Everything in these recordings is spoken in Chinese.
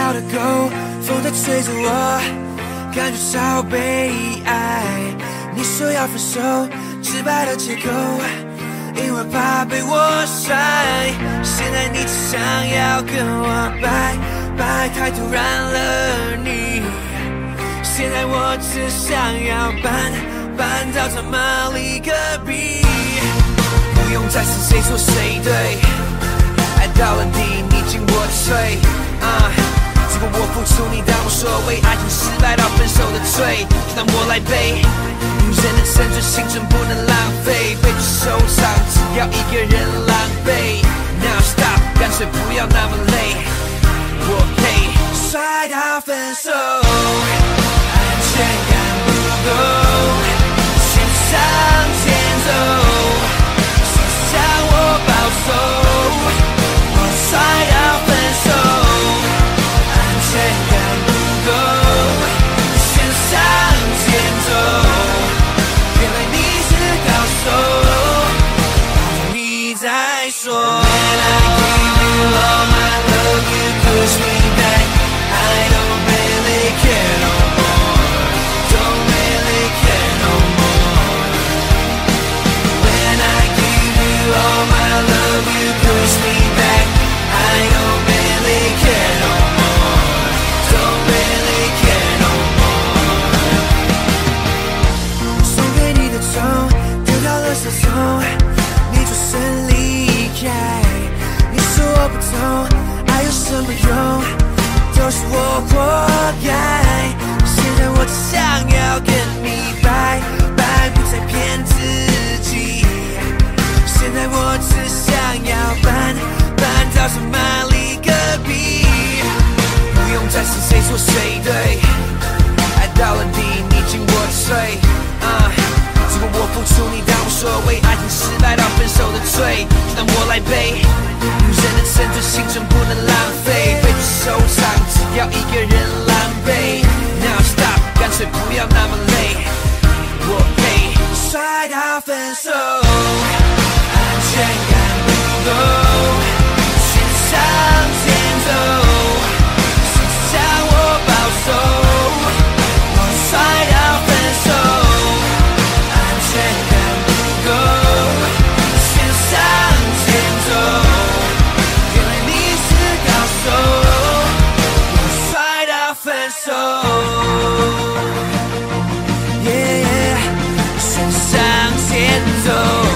要的够，风在吹着我，感觉超被爱。你说要分手，直白的借口，因为怕被我甩。现在你只想要跟我拜拜，太突然了你。现在我只想要搬到这马里隔壁，不用再是谁错谁对，爱到了底你进我退。如果我付出你当无所谓，爱情失败到分手的罪，就让我来背。女人的青春，青春不能浪费，被你收藏，只要一个人狼狈。Now stop， 干脆不要那么累，我配摔到分手，安全感不够，先向前走，谁向我保守，我摔到分手。安全感不够，先向前走。原来你是高手，你在说。When I give you all my love, you push me back. I don't really care no more. Don't really care no more. When I give you all my love, you push me back. I don't really care no more.Don't really care no more。 送给你的钟，丢到垃圾桶，你转身离开。你说我不懂，爱有什么用？都是我活该。现在我只想要跟你拜拜，不再骗自己。现在我只想要搬到这马里隔壁。不用再是谁错谁对，爱到了底你进我退。如果我付出你当无所谓，爱情失败到分手的罪，就让我来背。女人的青春，青春不能浪费，被你收藏，只要一个人狼狈。Now stop， 干脆不要那么累，我配摔到分手，安全感不够，先向前走。向我保守，我摔到分手，安全感不够，先向前走。原来你是高手，我摔到分手。Yeah， 先向前走。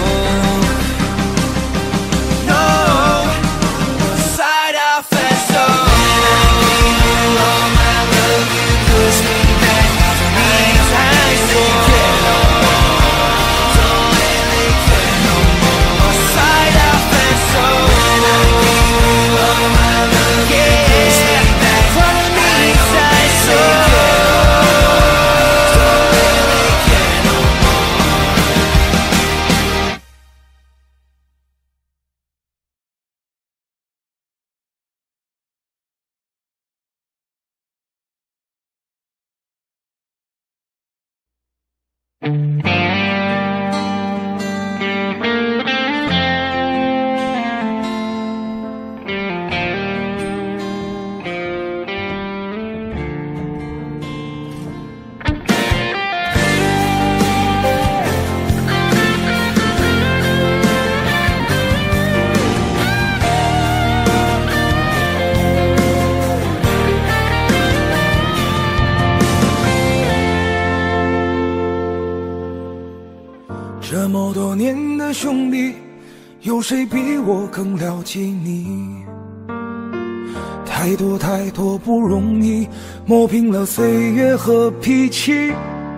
这么多年的兄弟，有谁比我更了解你？太多太多不容易，磨平了岁月和脾气。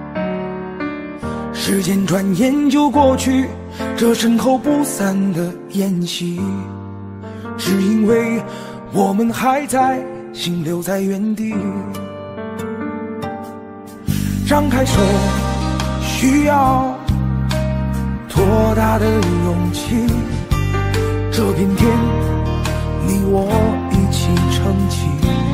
时间转眼就过去，这身后不散的宴席，只因为我们还在，心留在原地。张开手，需要多大的勇气？这片天，你我一起撑起，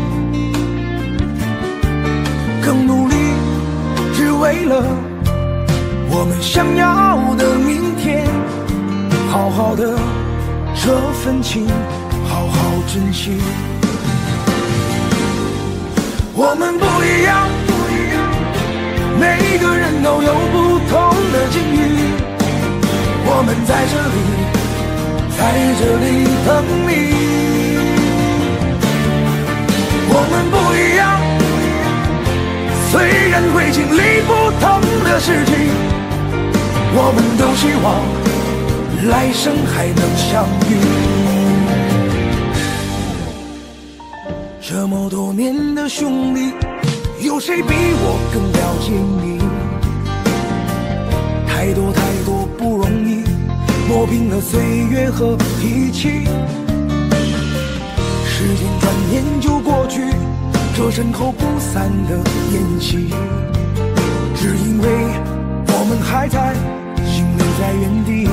更努力，只为了我们想要的明天。好好的这份情，好好珍惜。 我们不一样，每个人都有不同的境遇。我们在这里等你。我们不一样，虽然会经历不同的事情，我们都希望来生还能相遇。这么多年的兄弟，有谁比我更了解你？太多不容易，磨平了岁月和脾气。时间转眼就过去，这身后不散的宴席，只因为我们还在，心留在原地。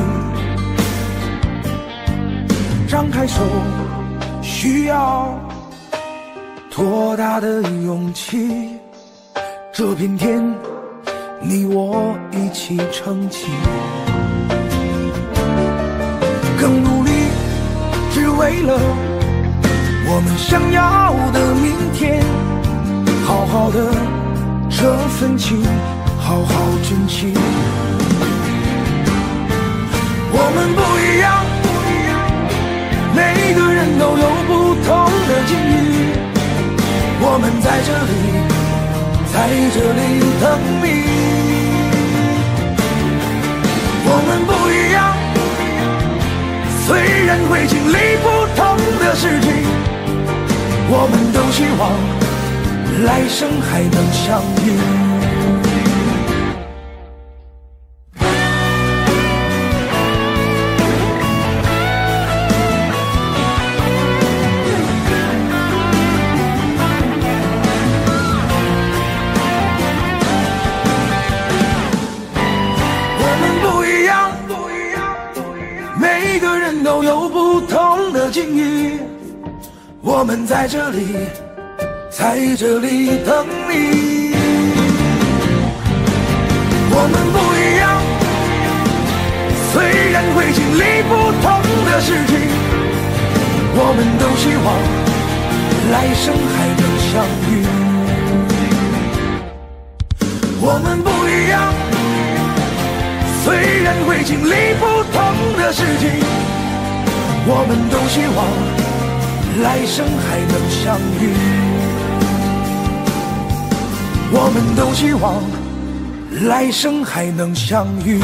张开手，需要多大的勇气？这片天，你我一起撑起，更努力，只为了我们想要的明天。好好的这份情，好好珍惜。我们不一样，每个人都有不同的境遇。我们在这里等你。我们不一样，虽然会经历不同的事情，我们都希望来生还能相遇。都有不同的境遇，我们在这里等你。我们不一样，虽然会经历不同的事情，我们都希望来生还能相遇。我们不一样，虽然会经历不同的事情，我们都希望来生还能相遇。我们都希望来生还能相遇。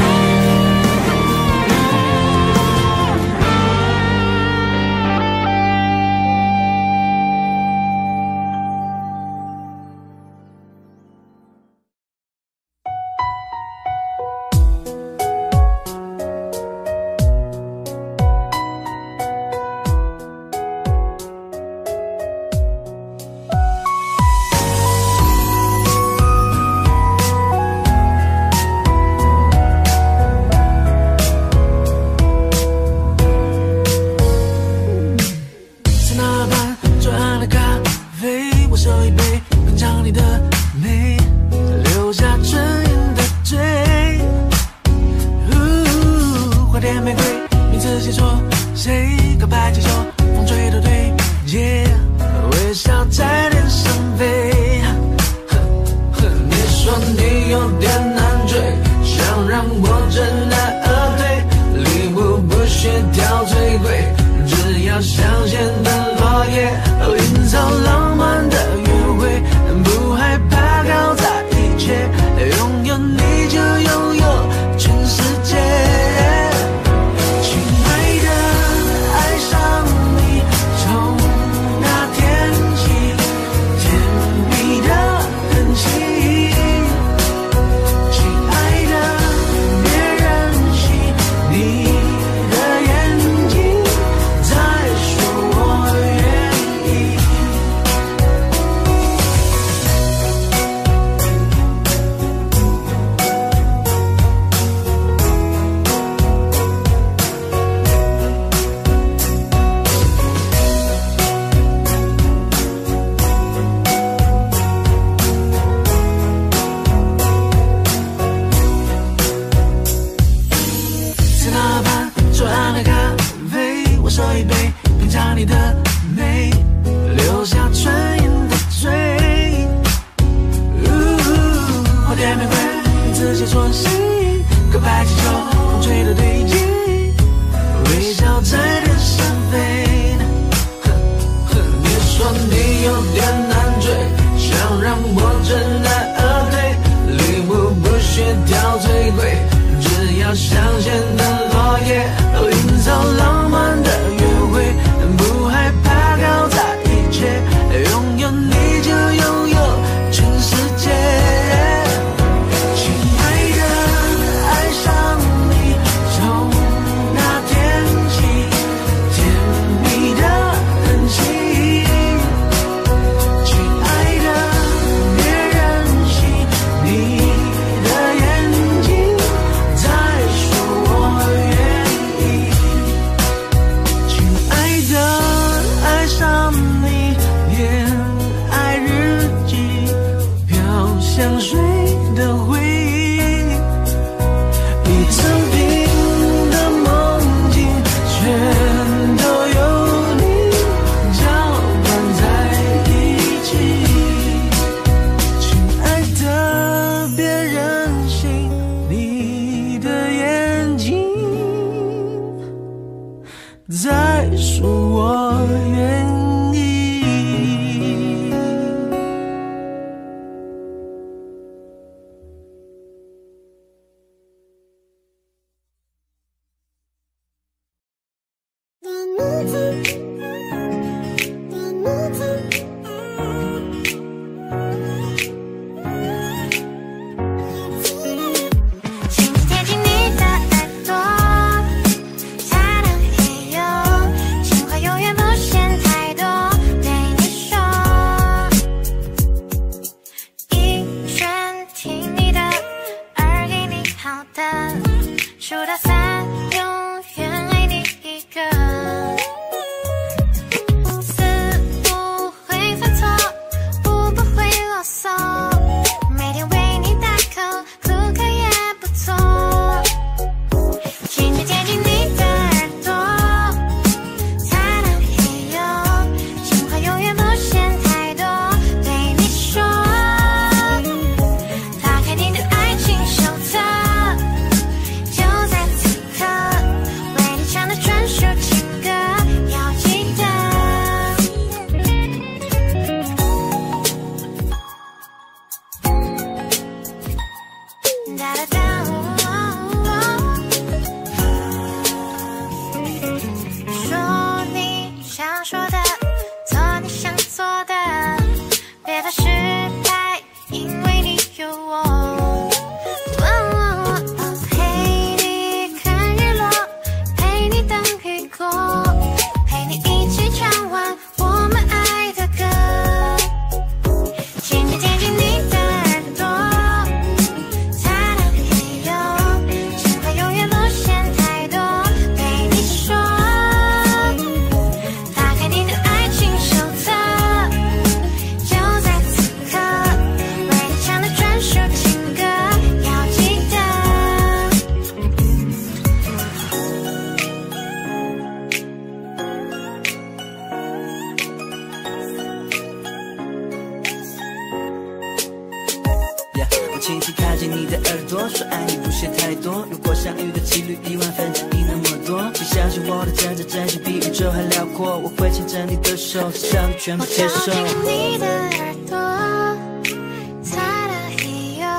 轻轻靠近你的耳朵，说爱你不屑太多。如果相遇的几率1/1000那么多，请相信我的真真真心比宇宙还辽阔。我会牵着你的手，直到你全部接受。 我靠近你的耳朵，擦了嘿哟。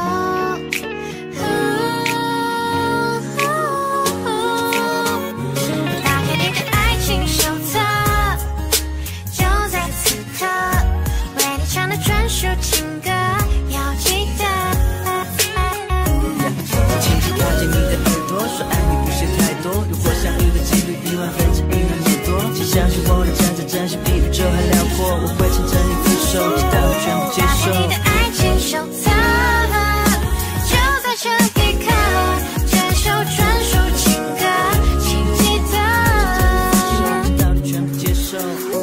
打开你的爱情手册，就在此刻，为你唱的专属情歌，要记得。 轻轻靠近你的耳朵，说爱你不屑太多。如果相遇的几率1/1000那么多，请相信我的真真真心比宇宙还辽阔。我会牵着你的手，直到你全部接受。 打开你的爱情手册，就在这一刻，这首专属情歌，请记得。 直到你全部接受。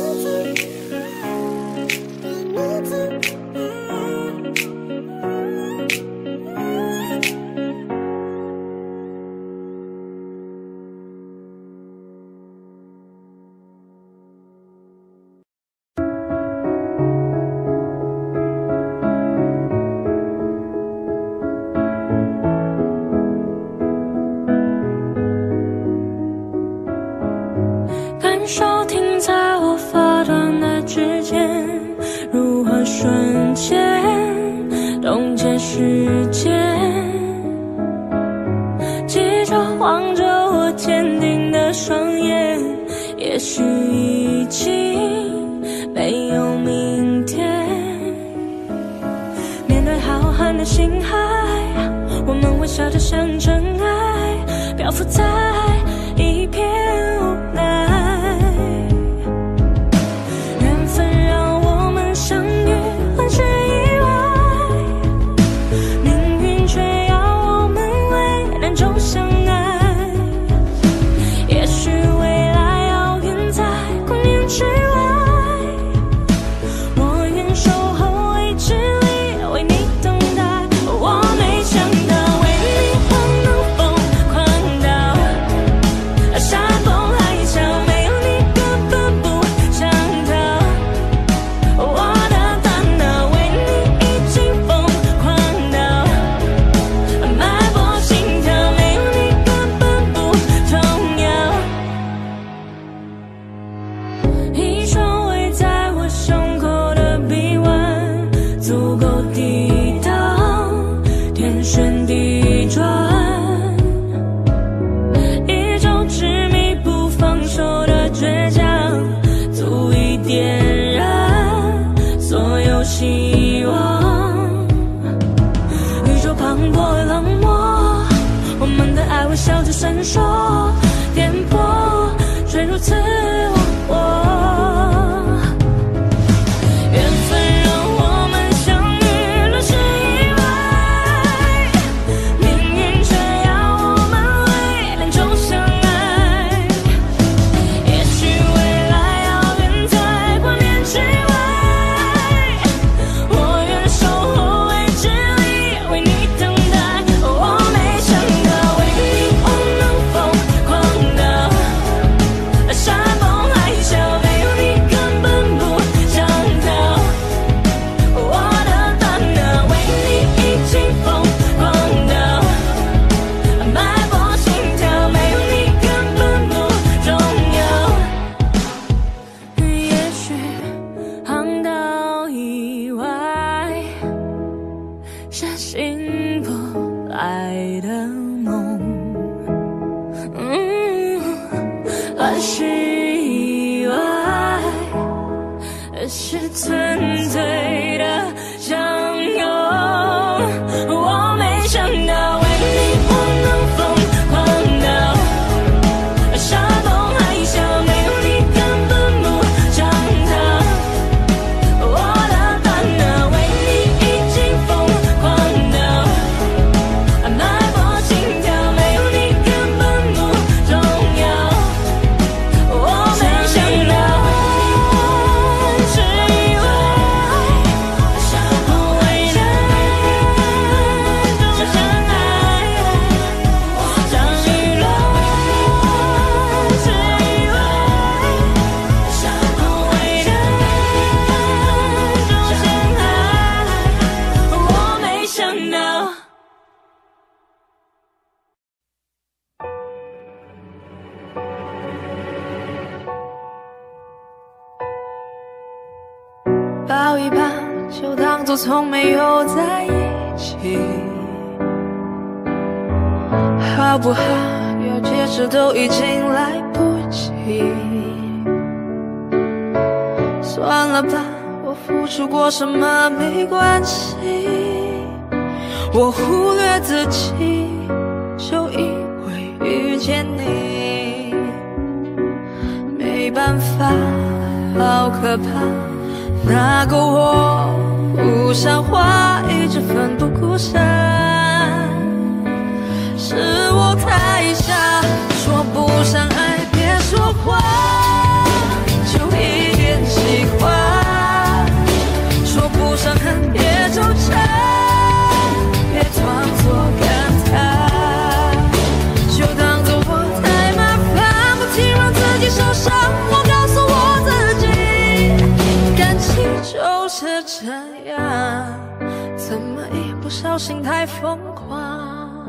感受停在我发端的指尖，如何瞬间冻结时间？记着望着我坚定的双眼，也许已经没有明天。面对浩瀚的星海，我们微笑着像尘埃，漂浮在一片无奈。缘分让我们相遇，很是意外，命运却要我们为难中相爱。也许未来遥远在光年之外，我愿守候未知里，为你等待。我没想到为你我能疯狂到山崩海啸，没有你根本不想逃。我的大脑为你已经疯狂到脉搏心跳，没有你根本不重要。一双围在我胸口的臂弯，足够抵挡天旋地转。一种执迷不放手的倔强，足以点燃所有希望。宇宙磅礴冷漠，我们的爱微笑着闪烁，颠簸却如此忘我。缘分让我们相遇，乱世意外，命运却要我们为难中相爱。也许未来遥远在光年之外，我愿守候未知里，为你等待。我没想到为你我能疯狂到山崩作从没有在一起，好不好？要解释都已经来不及。算了吧，我付出过什么没关系，我忽略自己，就因为遇见你。没办法，好可怕，那个我不像话，一直奋不顾身，是我太傻，说不上爱别说谎，就一点喜欢，说不上恨别纠缠，别装作感叹，就当作我太麻烦，不停让自己受伤。我告诉我自己，感情就是这样，怎么一不小心太疯狂。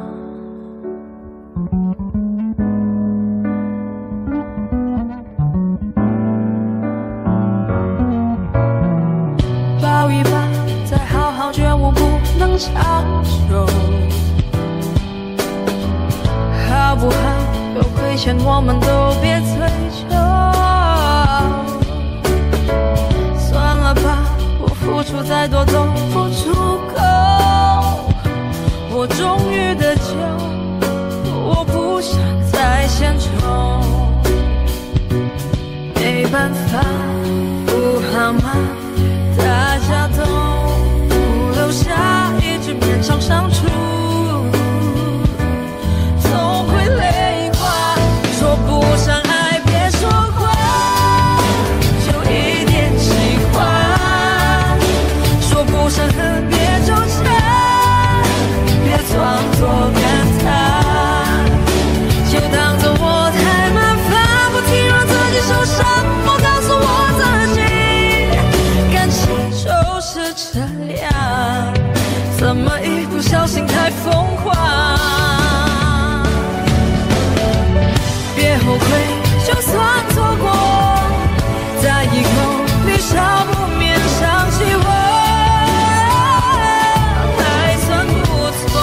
抱一抱，再好好觉悟不能长久，好不好？有亏欠我们都别追究。算了吧，我付出再多都不足够。我终于的酒，我不想再献丑。没办法，不好吗？大家都留下一直勉强相处，总会累垮。说不上爱别说谎，就一点喜欢，说不上恨别纠缠，别装作感叹，就当作我太麻烦，不停让自己受伤。我告诉我自己，感情就是这样，怎么一不小心太疯狂。别后悔，就算错过，在以后你少不免想起我，还算不错。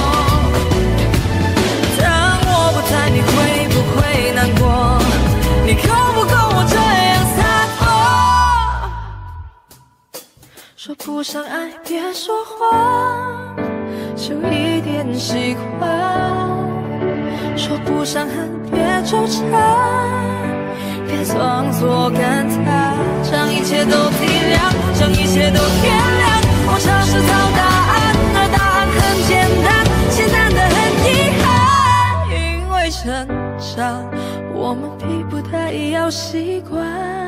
当我不在，你会不会难过？你够不够我这样洒脱？说不上爱别说谎，就一点喜欢，说不上恨别纠缠，别装作感叹，将一切都体谅，将一切都原谅。我尝试找答案，而答案很简单，简单的很遗憾。因为成长，我们逼不得已要习惯，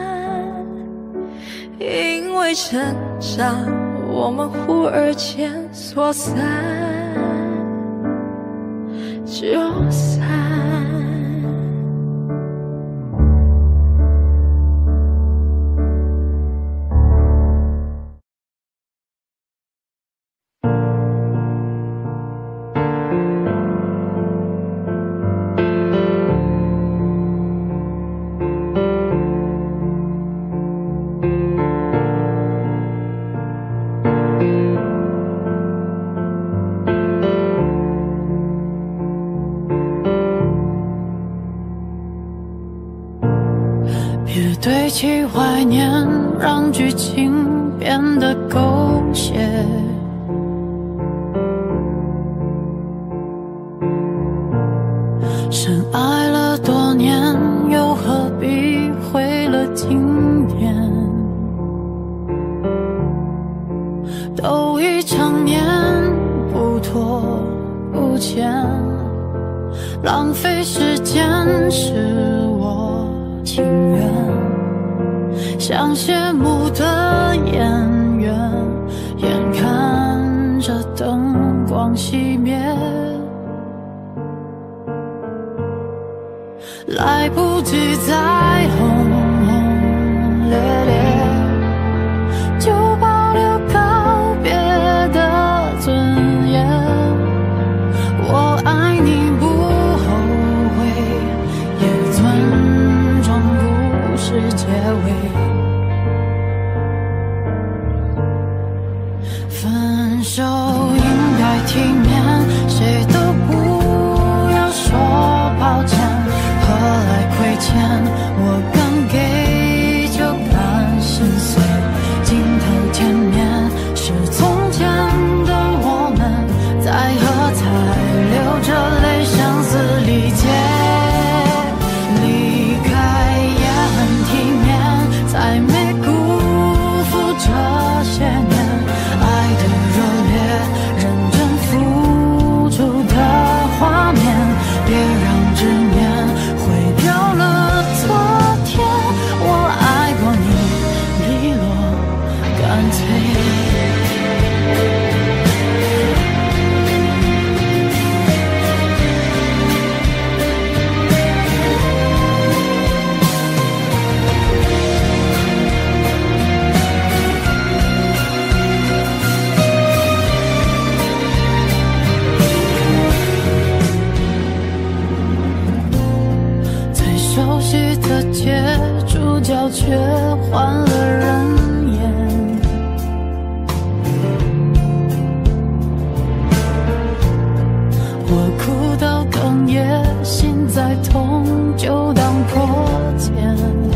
因为成长，我们忽而间说散就散。 别堆砌怀念，让剧情变得狗血。深爱了多年，又何必毁了经典？都已成年，不拖不欠，浪费时间是我情愿。像谢幕的演员，眼看着灯光熄灭，来不及再轰轰烈烈，就保留告别的尊严。我爱你不后悔，也尊重故事结尾。 手应该体面，谁都不要说抱歉，何来亏欠？我刚给就敢心碎，镜头前面是从前的我们，在喝彩，流着泪，声嘶力竭。离开也很体面，才没辜负这些年爱的热烈，认真付出的画面，别让执念毁掉了昨天。我爱过你，利落干脆。熟悉的街，主角却换了人演。我哭到哽咽，心再痛就当破茧，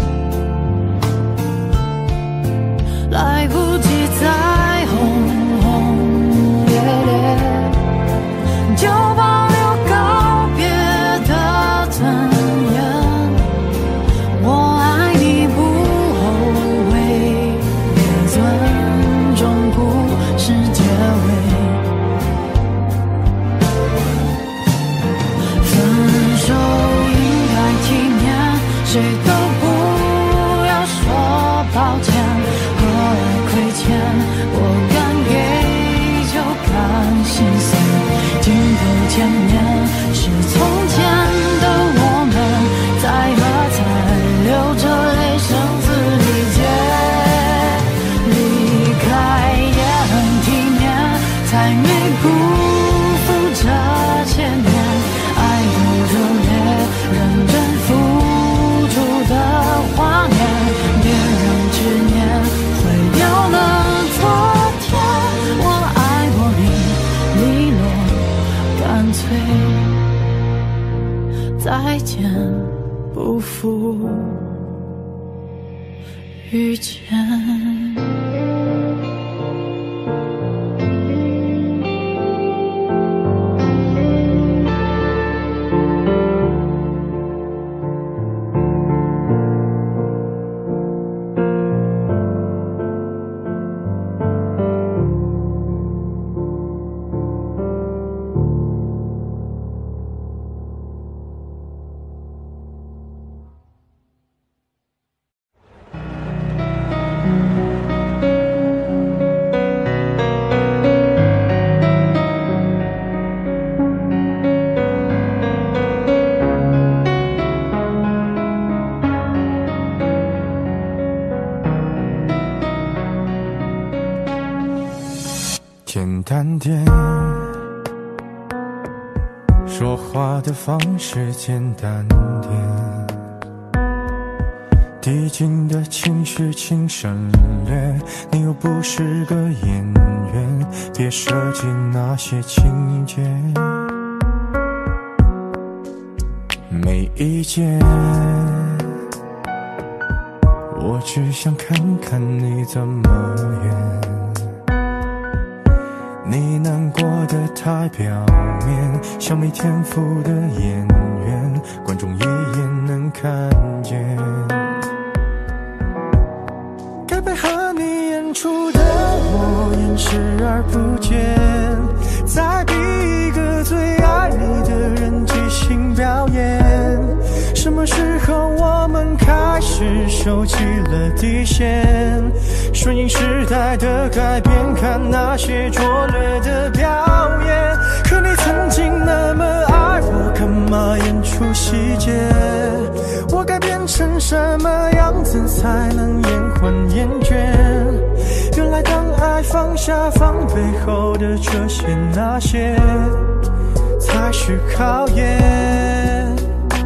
来不及再轰轰烈烈，就保留告别的尊严。我爱你不后悔，也尊重故事结尾。分手应该体面，谁都不要说抱歉，何来亏欠？我敢给就敢心碎，镜头前面是从前的我们，在喝彩，流着泪，声嘶力竭。离开也很体面，才没辜负这些年爱的热烈，认真付出的画面，别让执念毁掉了昨天。我爱过你，利落干脆，再见不负遇见。 简单点，说话的方式简单点，递进的情绪请省略，你又不是个演员，别设计那些情节。没意见，我只想看看你怎么演。你难过的太表面，像没天赋的演员，观众一眼能看见。该配合你演出的我演视而不见，再逼一个最爱你的人即兴表演。什么时候我们开始收起了底线？顺应时代的改变，看那些拙劣的表演。可你曾经那么爱我，干嘛演出细节？我该变成什么样子才能延缓厌倦？原来当爱放下防备后的这些那些，才是考验。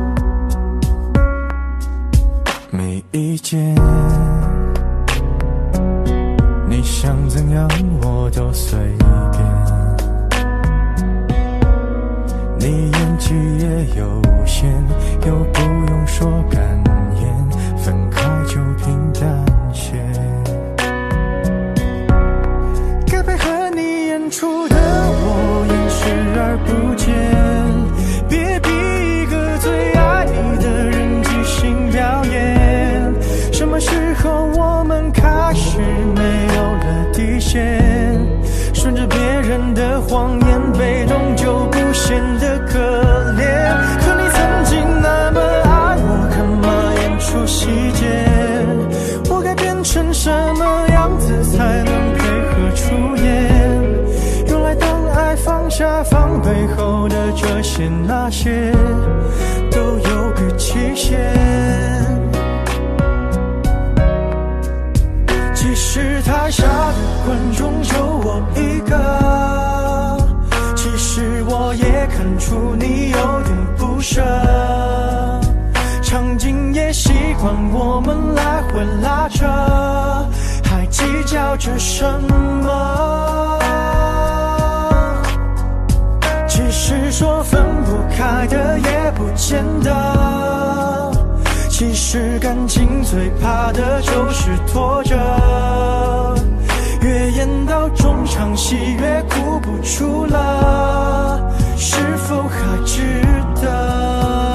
没意见，你想怎样我都随便。 人的谎言，被动就不显得可怜。可你曾经那么爱我，干嘛演出细节？我该变成什么样子才能配合出演？原来当爱放下防备后的这些那些，都有个期限。即使台下的观众就我一个，其实我也看出你有点不舍。场景也习惯我们来回拉扯，还计较着什么？其实说分不开的也不见得，其实感情最怕的就是拖着，越演到中场戏越哭不出了，是否还值得？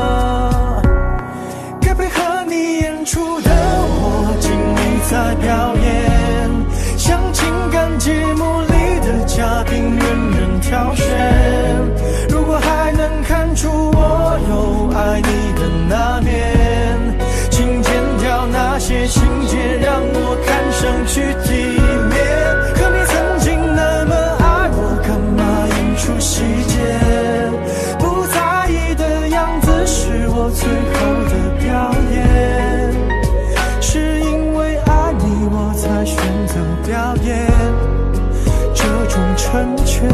该配合你演出的我尽力在表演，像情感节目里的嘉宾任人挑选。如果还能看出我有爱你的那面，请剪掉那些情节，让我看上去体面。可你曾经那么爱我，干嘛演出细节？不在意的样子是我最后的表演，是因为爱你我才选择表演这种成全。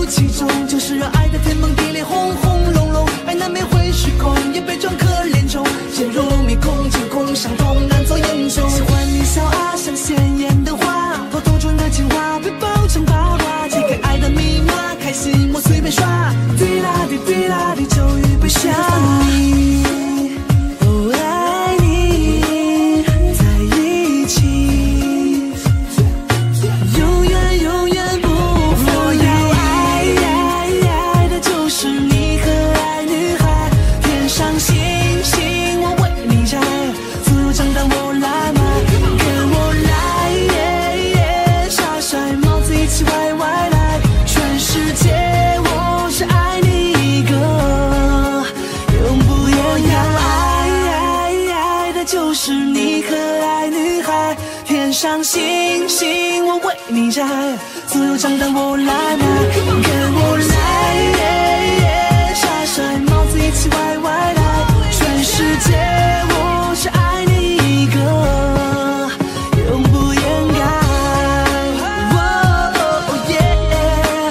其中，就是让爱的天崩地裂，轰轰隆隆。爱难免会失控，也被装可怜中，陷入迷宫，惊恐伤痛难做英雄。喜欢你笑啊，像鲜艳的花，偷偷纯的情话被包成八卦，解开爱的密码，开心我随便刷，滴啦滴滴啦滴，就预备想你。哦，爱你在一起，永远永远不分离。爱的就是你和爱女孩，天上星星我为你摘，自由长大我来买，跟我来，傻帅帽子一起歪歪来，全世界我只爱你一个，永不言改。爱的就是你和爱女孩，天上星星我为你摘，自由长大我来买，跟我来，傻帅帽子一起歪歪来，全世界我只爱你一个，永不言改。Oh yeah,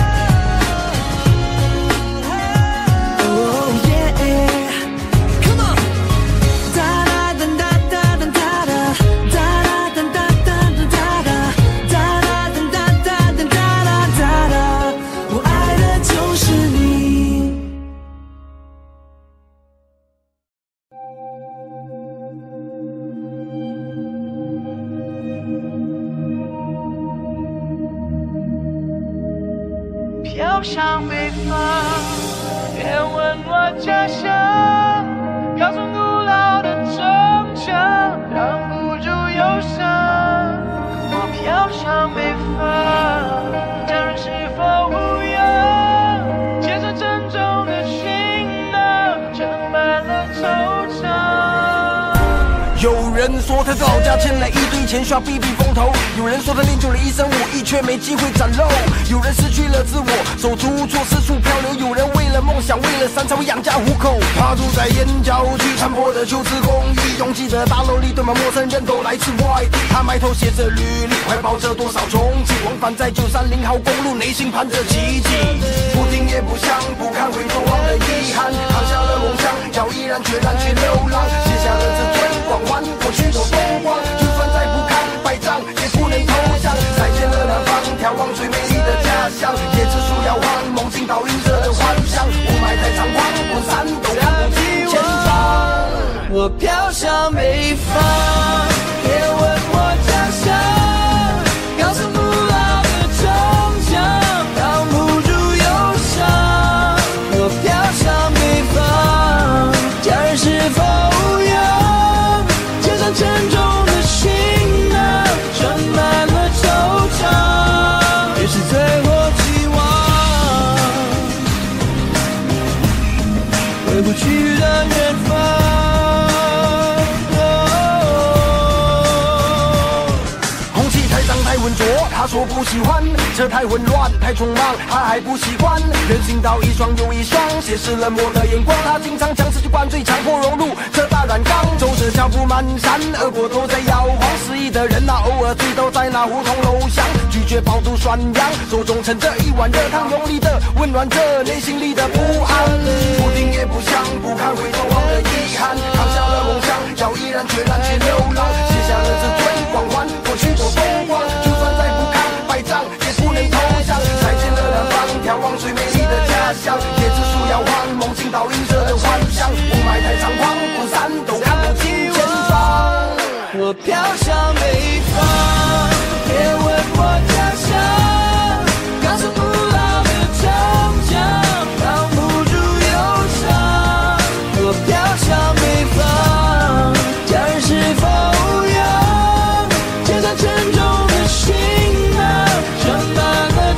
oh yeah, come on. Da da da da da da da da da da da da da da. 我爱的就是你。 飘向北方，别问我家乡，高耸古老的城墙，挡不住忧伤。我飘向北方，家人是否无恙？肩上沉重的行囊，盛满了惆怅。 有人说他在老家欠了一堆钱，需要避避风头；有人说他练就了一身武艺，却没机会展露；有人失去了自我，手足无措，四处漂流；有人为了梦想，为了山才会养家糊口。他住在燕郊区残破的旧式公寓，拥挤的大楼里堆满陌生人，都来自外地。他埋头写着履历，怀抱着多少憧憬，往返在930号公路，内心盼着奇迹。不听也不想，不看回头望的遗憾，扛下了梦想，要毅然决然去流浪，写下了这最光环，过去都风光，就算再不堪败仗，也不能投降。再见了南方，眺望最美丽的家乡，椰子树摇晃，梦境倒映着的幻想。雾霾太猖狂，滚山都看不清前方。 我飘向北方，别问我家乡，高耸古老的城墙，挡不住忧伤。我飘向北方，家人是否无恙？肩上沉重的行囊，盛满了惆怅，也是最后期望，回不去的远方。 太浑浊，他说不喜欢，这太混乱，太匆忙，他还不习惯。人行道一双又一双，斜视冷漠的眼光，他经常将自己灌醉，强迫融入这大染缸。走着脚步蹒跚，耳朵都在摇晃。失意的人啊，偶尔醉倒在那胡同楼巷，拒绝饱读涮羊，手中盛着一碗热汤，用力的温暖着内心里的不安。不听也不想，不看回头望的遗憾，扛下了梦想，要毅然决然去流浪，写下了这最光环，过去都风光。就算再不堪败仗，也不能投降。再见了南方，眺望最美丽的家乡，椰子树摇晃，梦境倒映着的幻想。雾霾太猖狂，滚山都看不清前方。 我飘向北方，别问我家乡，高耸古老的城墙，挡不住忧伤。我飘向北方，家人是否无恙？肩上沉重的行囊，盛满了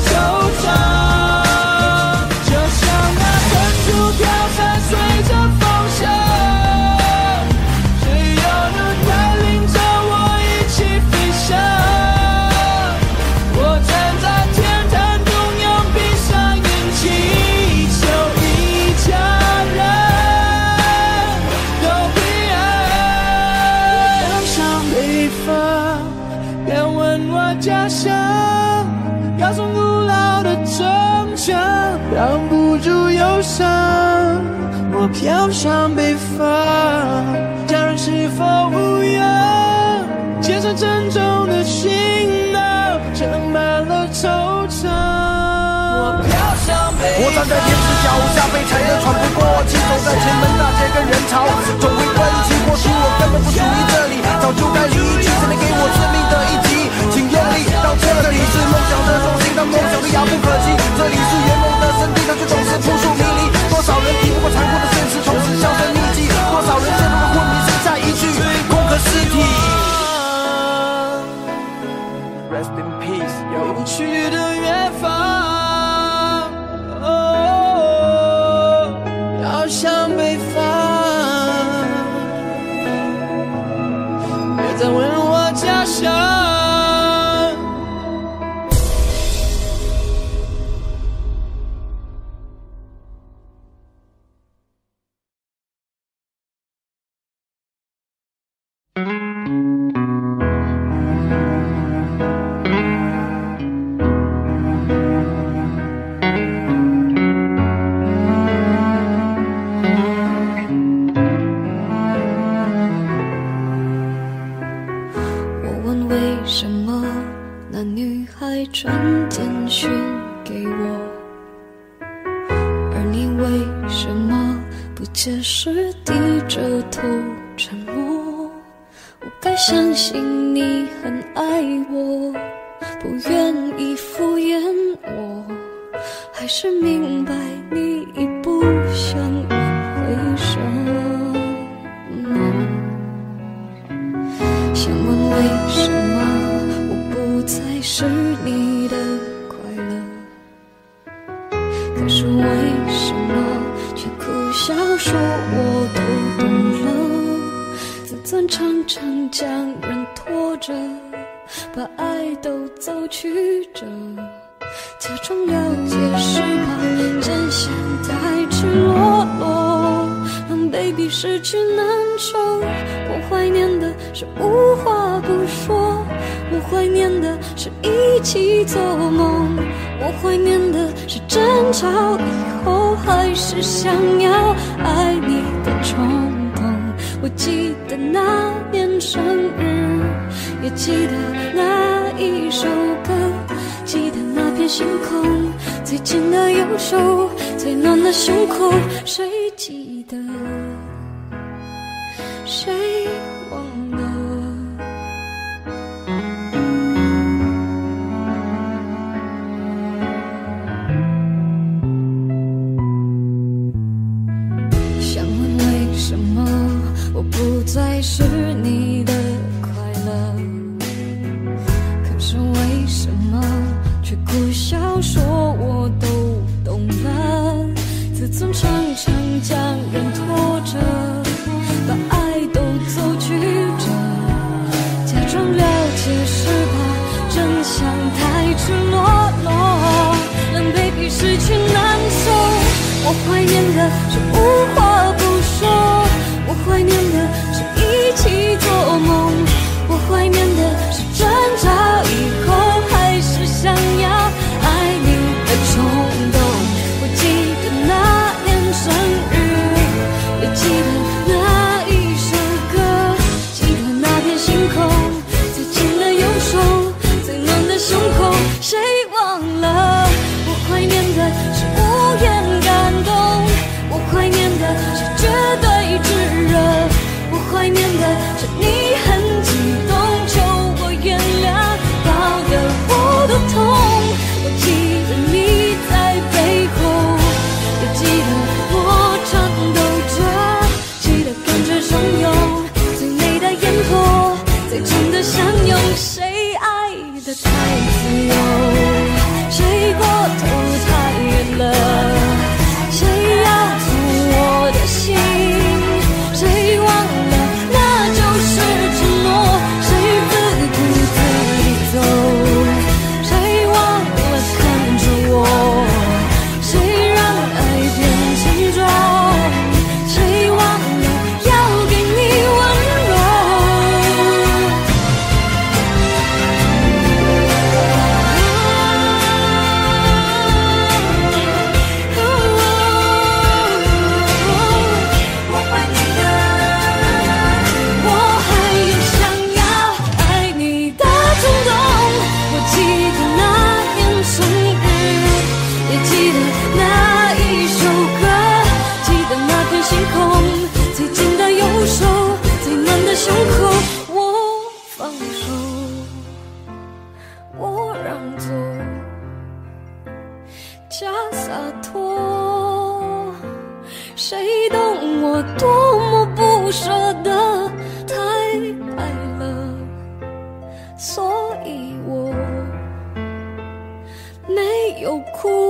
挡不住忧伤，我飘向北方，家人是否无恙？肩上沉重的行囊，盛满了惆怅。我飘向北方， 我站在天之脚下，被踩得喘不过气，走在前门大街跟人潮，总会关起。或许我根本不属于这里，早就该离去，谁能给我致命的一击？请用力，到这里是梦想的中心，但梦想的遥不可及。这里是圆梦的圣地，它却总是扑朔迷离。多少人敌不过残酷的现实，从此销声匿迹；多少人陷入了昏迷，剩下一具空壳尸体。Rest in peace， 回不去的远方，要向北方。别再问我家乡。 传简讯给我，而你为什么不解释，低着头沉默？我该相信你很爱我，不愿意敷衍我，还是明白你已不想回首？想问为什么我不再是你的快乐，可是为什么却苦笑说我都懂了？自尊常常将人拖着，把爱都走曲折，假装了解是怕真相太赤裸裸，让 baby 失去难受。我怀念的是无话不说，我怀念的是一起做梦，我怀念的是争吵以后还是想要爱你的冲动。我记得那年生日，也记得那一首歌，记得那片星空，最近的右手，最暖的胸口，谁记得？谁忘了？想问为什么我不再是你的快乐，可是为什么却苦笑说我都懂了？自尊常常将人拖着，把爱都走曲折，假装了解是怕真相太赤裸裸，让 baby 失去难受。我怀念的是无话不说，我怀念的是一起做梦，我怀念的是争吵以后还是想要爱你的冲动。我记得那年生日，也记得那一首歌，记得那片星空，最近的右手，最暖的胸口，谁忘了？我怀念的是无言感动，我怀加洒脱。谁懂我多么不舍得，太爱了，所以我没有哭，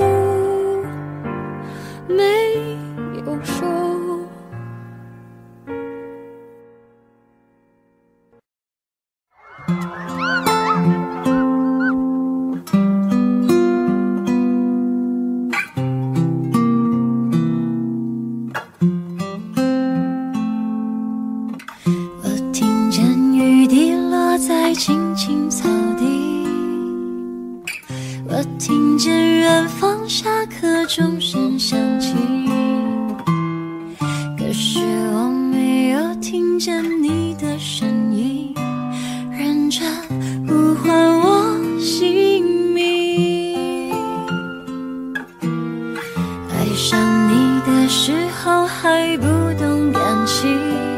没有说。 我听见雨滴落在青青草地，我听见远方下课钟声响起，可是我没有听见你的声音，认真呼唤我姓名。爱上你的时候还不懂感情，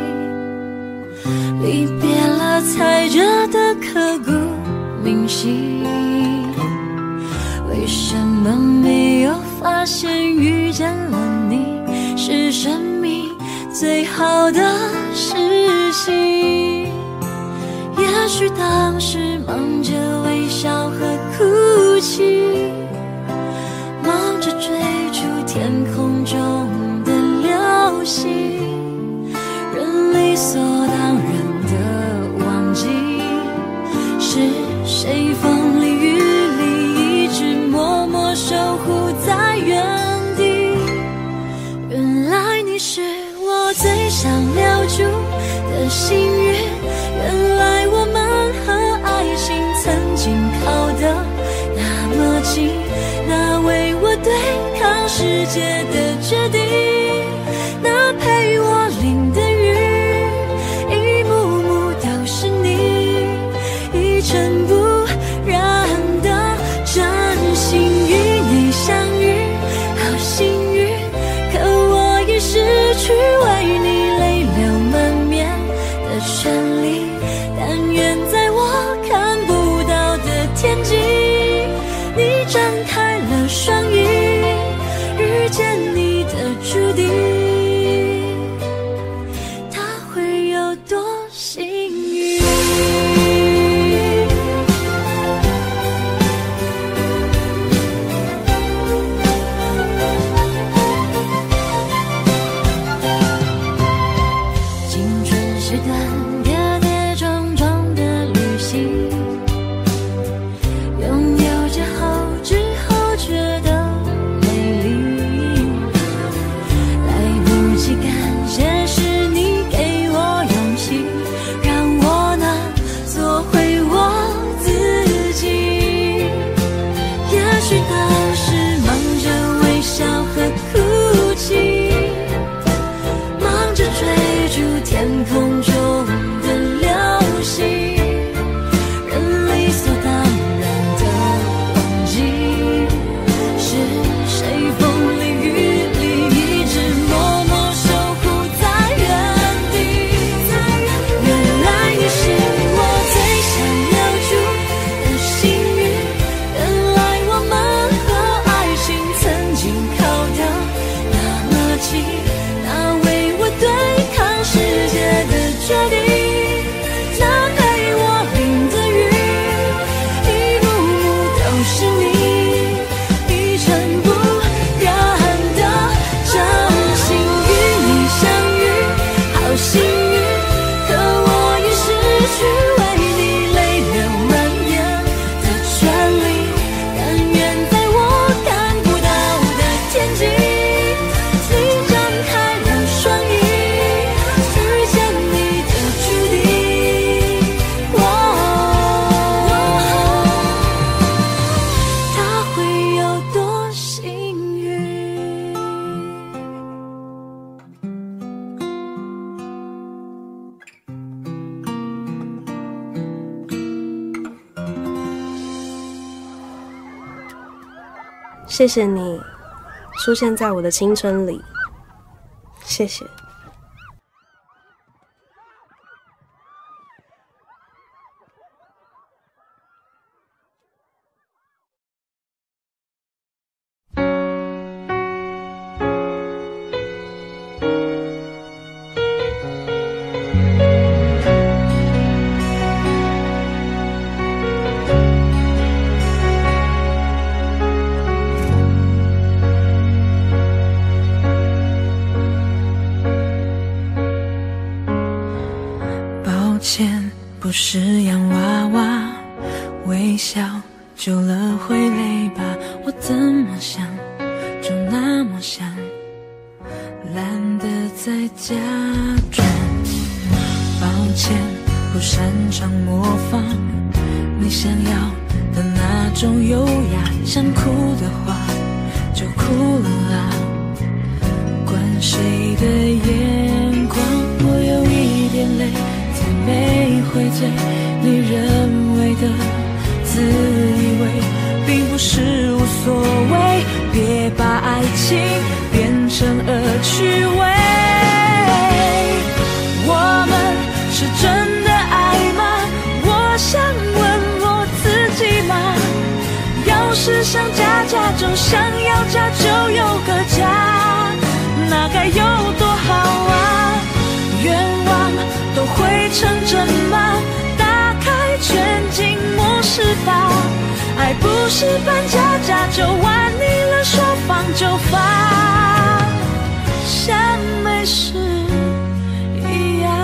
离别了才觉得刻骨铭心。为什么没有发现遇见了你是生命最好的事情？也许当时忙着微笑和哭泣，忙着追逐天空中的流星，人理所当然的忘记是谁风里雨里一直默默守护在原地。原来你是我最想留住的幸运，原来我们和爱情曾经靠得那么近，那为我对抗世界的决定，那陪我淋的雨，一幕幕都是你，一尘不染的真心。与你相遇好幸运，可我已失去为你泪流满面的权利，但愿在我看不到的天际，你张开了双翼，遇见你的注定，他会有多幸运？青春是段跌跌撞撞的旅行，拥有之后觉得美丽，来不及感谢是你给我勇气，让我能做回我自己。也许当时忙着微笑和哭泣，忙着追逐天空中的流星，人理所当然的忘记是谁风里雨里一直默默守护在原地。原来你是我最想留住的幸运，原来我们和爱情曾经靠得那么近，那为我对抗世界的决定，那陪我淋的雨，一幕幕都是你，一尘不染的真心。与你相遇好幸运，可我已失去为你泪流满面的权利，但愿在我看不到的天际，你张开了双翼，遇见你的注定。他会有多幸运？ 谢谢你出现在我的青春里，谢谢。 不是洋娃娃，微笑久了会累吧？我怎么想就那么想，懒得再假装。抱歉，不擅长模仿你想要的那种优雅，想哭的话就哭了啊，管谁的眼光。我有一点累，才没会醉，你认为的自以为并不是无所谓，别把爱情变成恶趣味。我们是真的爱吗？我想问我自己吗？要是想家家就想要家就有个家，那该有多好啊！愿望都会成真吗？打开全景模式吧，爱不是扮家家就玩腻了说放就放，像没事一样。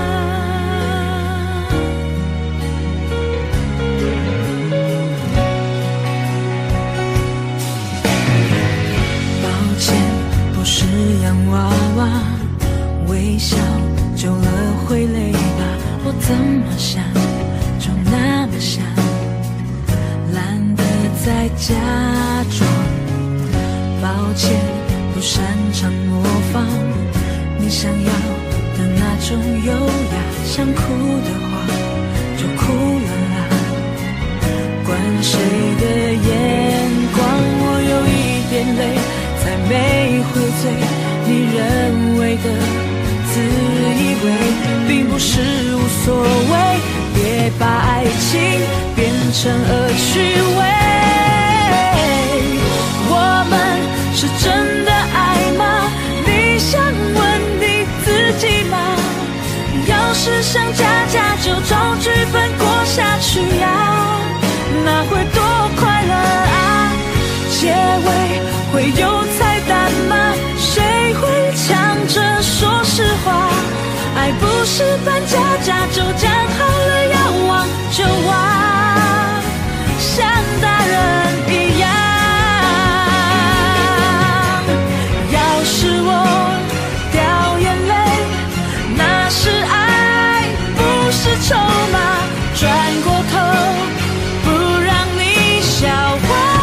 抱歉，不是洋娃娃，微笑久了会累吧？我怎么想就那么想，懒得再假装。抱歉，不擅长模仿你想要的那种优雅，想哭的话就哭了啦，管谁的眼光。我有一点累，才没会醉，你认为的自以为并不是无所谓，别把爱情变成恶趣味。我们是真的爱吗？你想问你自己吗？要是想家家就照剧本过下去呀，那会多快乐啊！结尾会有彩蛋吗？谁会抢着说实话？爱不是扮家家就讲好了要忘就忘，像大人一样。要是我掉眼泪，那是爱，不是筹码。转过头，不让你笑话。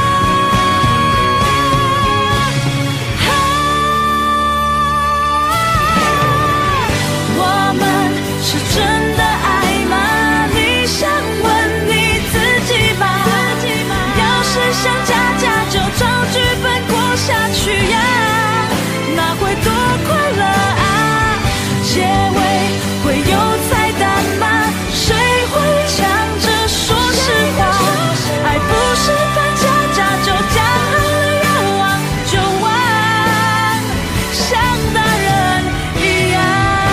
是真的爱吗？你想问你自己吗？要是想家家就照剧本过下去呀，那会多快乐啊！结尾会有彩蛋吗？谁会抢着说实话？爱不是扮家家就讲好了要忘就忘，像大人一样。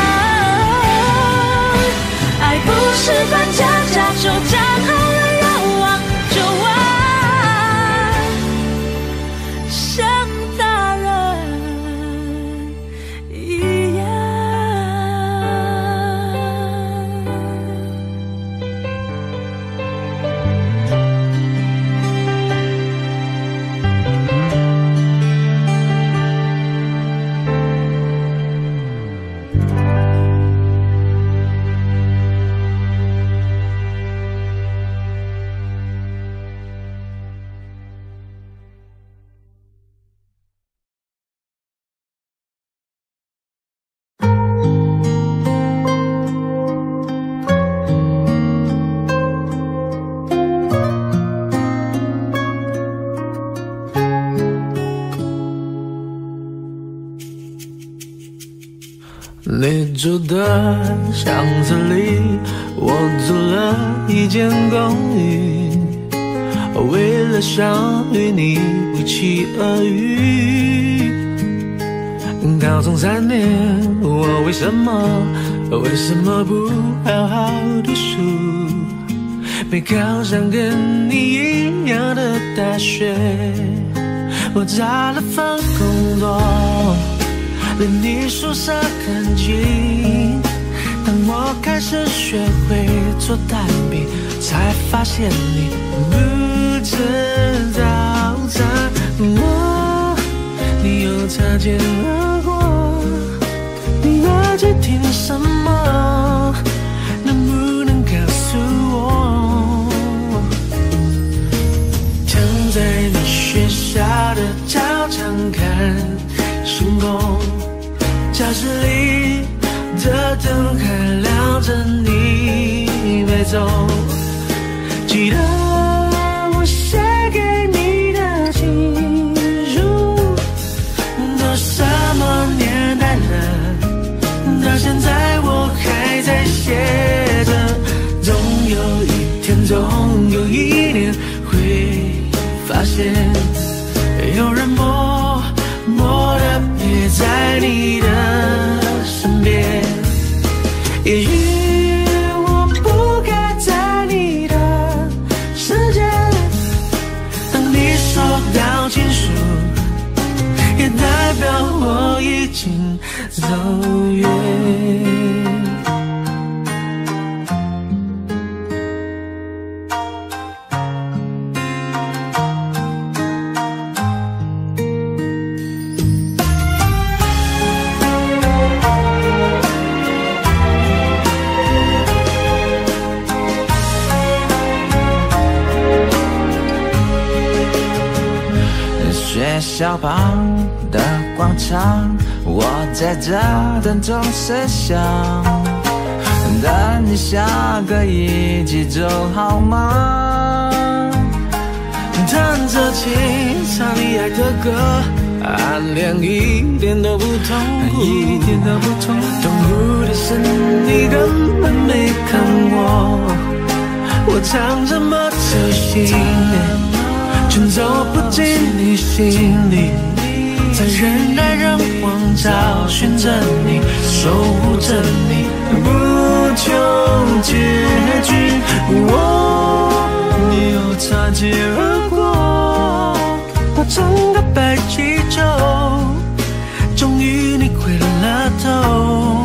爱不是扮家家就讲好了要忘就忘，像大人一样。 你住的巷子里，我租了一间公寓，为了想与你不期而遇。高中3年，我为什么不好好读书？没考上跟你一样的大学，我找了份工作，离你宿舍很近，但我我开始学会做蛋饼，才发现你不知道你又擦肩而过，你耳机听什么？能不能告诉我？躺在你学校的操场看星空，教室里的灯还亮着你背奏，记得我写给你的情书，都什么年代了，到现在我还在写着，总有一天，总有一年会发现，有人默默地陪在你的身边。也许我不该在你的世界，当你收到情书，也代表我已经走远。学校旁的广场，我在这等钟声响，等你下个一起走好吗？弹着琴，唱你爱的歌，暗恋一点都不痛苦，一点都不痛苦。痛苦的是你根本没看我唱这么走心，却走不进你心里，在人来人往找寻着你，守护着你，不求结局。你又擦肩而过，我整个白气球，终于你回了头。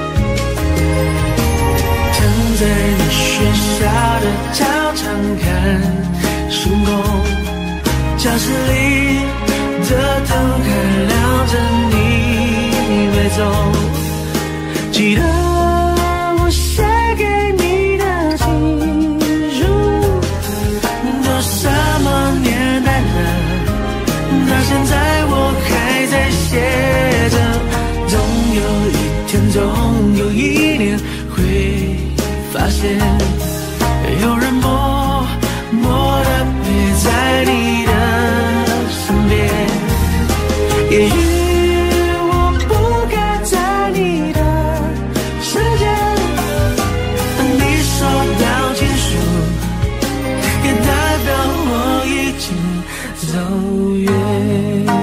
躺在你学校的操场看星空，教室里的灯还亮着你背奏，记得我写给你的情书，都什么年代了，到现在我还在写着，总有一天，总有一年会发现，有人默默地陪在你的身边。也许我不该在你的世界，当你收到情书，也代表我已经走远。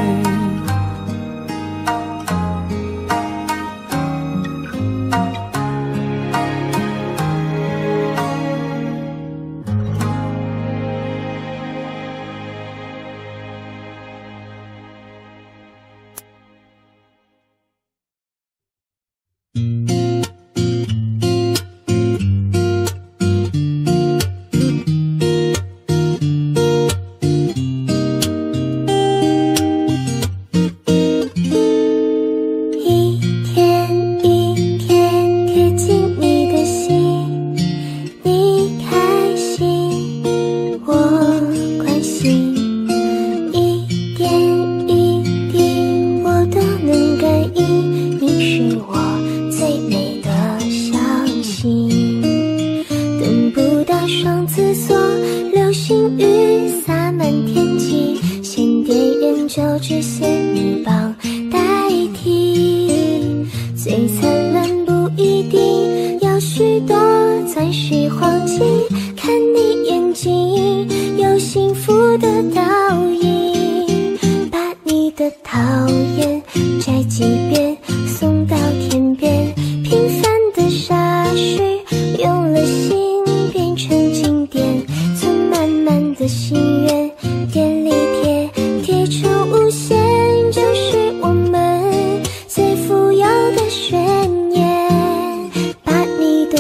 的宣言，把你的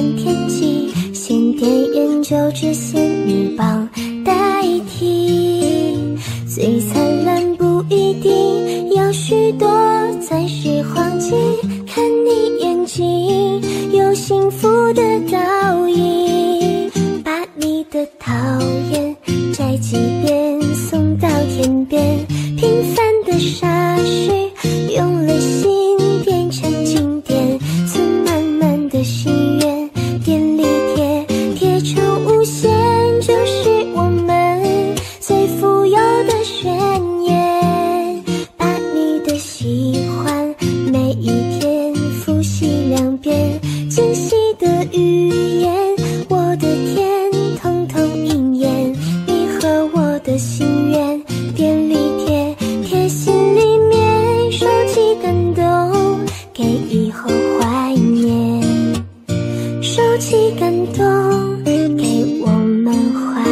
看天气，先点研究只仙女棒代替。最灿烂不一定要许多才是黄金，看你眼睛有幸福的倒影，把你的讨厌摘几遍送到天边，平凡的傻事用了心变成经典，存满满的心愿，便利贴贴成无限，就是我们最富有的宣言。把你的喜欢每一天复习2遍，惊喜的语言，我的天统统应验，你和我的心愿，便利贴贴心里面，收集感动给以后怀念，收集感动给我们怀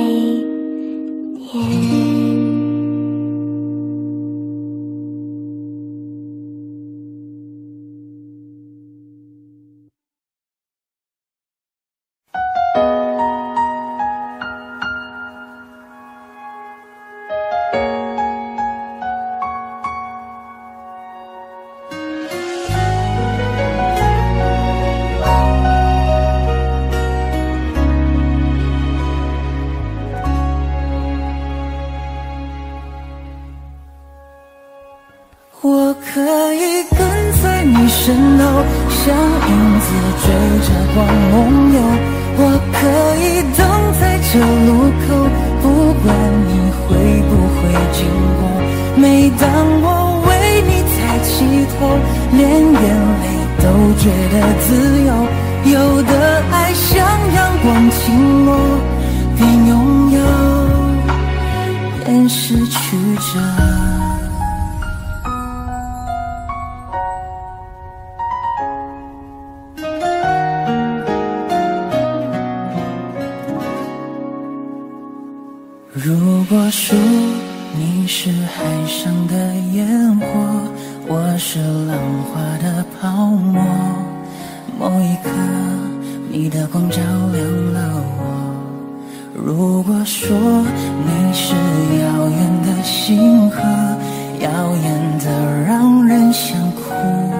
念。 我可以跟在你身后，像影子追着光梦游。我可以等在这路口，不管你会不会经过。每当我为你抬起头，连眼泪都觉得自由。有的爱像阳光倾落，边拥有边失去着。如果说你是海上的烟火，我是浪花的泡沫，某一刻你的光照亮了我。如果说你是遥远的星河，耀眼的让人想哭，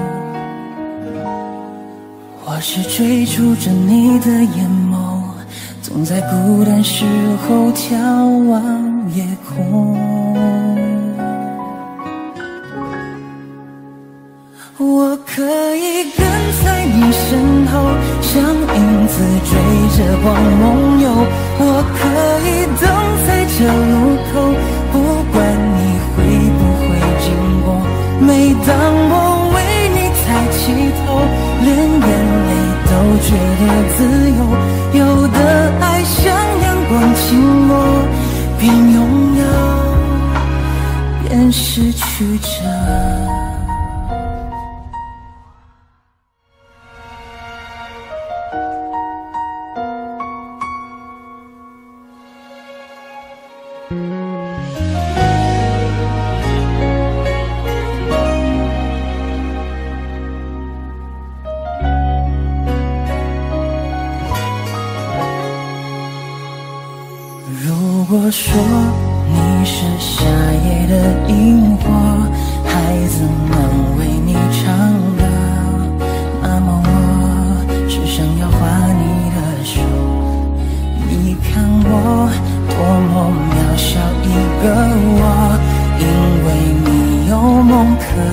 我是追逐着你的眼眸，总在孤单时候眺望夜空。我可以跟在你身后，像影子追着光梦游。我可以等在这路口，不管你会不会经过。每当我为你抬起头，连眼泪都觉得自由。有的爱像阳光倾落，边拥有边失去着。如果说你是夏夜的萤火，孩子们为你唱歌，那么我只想要画你的手。你看我多么渺小一个我，因为你有梦可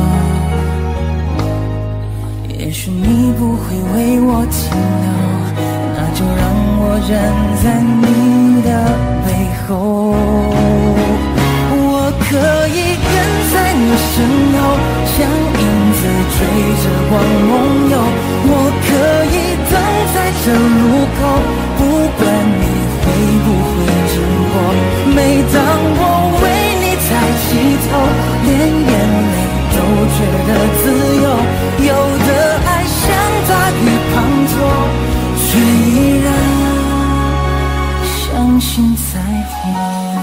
做。也许你不会为我停留，那就让我站在你的背后。我可以跟在你身后，像影子追着光梦游。我可以等在这路口，不管你会不会经过。每当我为你抬起头，连眼泪都觉得自由。有的爱像大雨滂沱，却依然相信彩虹。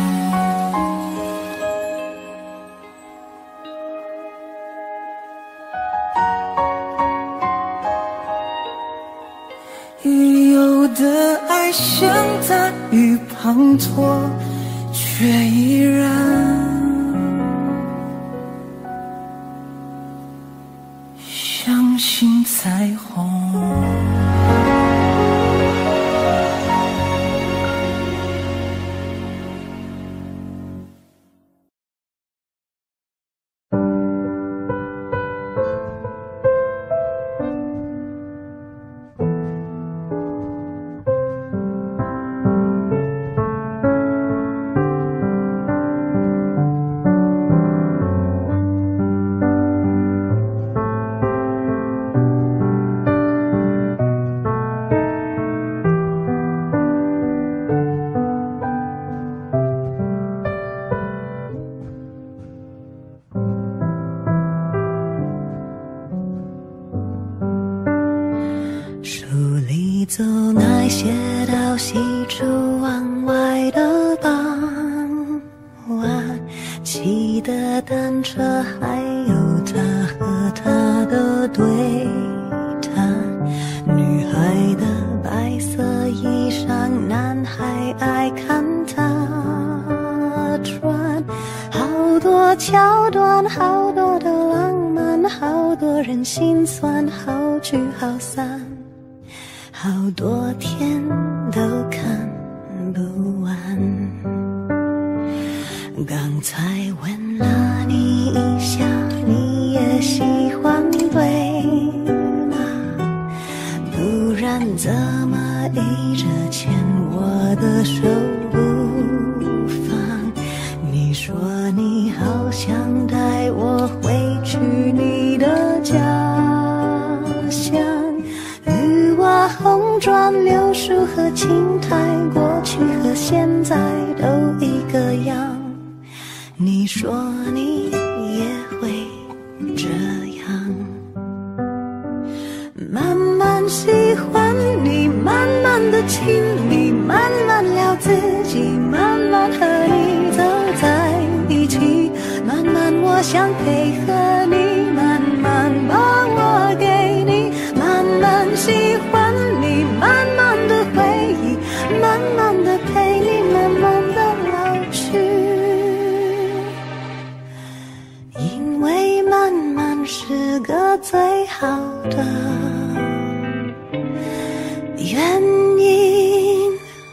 已有的爱像大雨滂沱，却依然相信彩虹。 走那些到西出望外的傍晚，骑的单车，还有他和她的对谈。女孩的白色衣裳，男孩爱看她穿。好多桥段，好多的浪漫，好多人心酸，好聚好散，好多天都看不完。刚才问了你一下，你也喜欢对吗？不然怎么一直牵我的手不放？你说你好想带我回去你的家乡，绿瓦红砖柳树和青苔，过去和现在都一个样。你说你也会这样，慢慢喜欢你，慢慢的亲你，慢慢聊自己，慢慢和你走在一起，慢慢我想配合你，慢慢把我给你，慢慢喜欢你，慢慢的回忆，慢慢的陪你，慢慢的老去。因为慢慢是个最好的原因。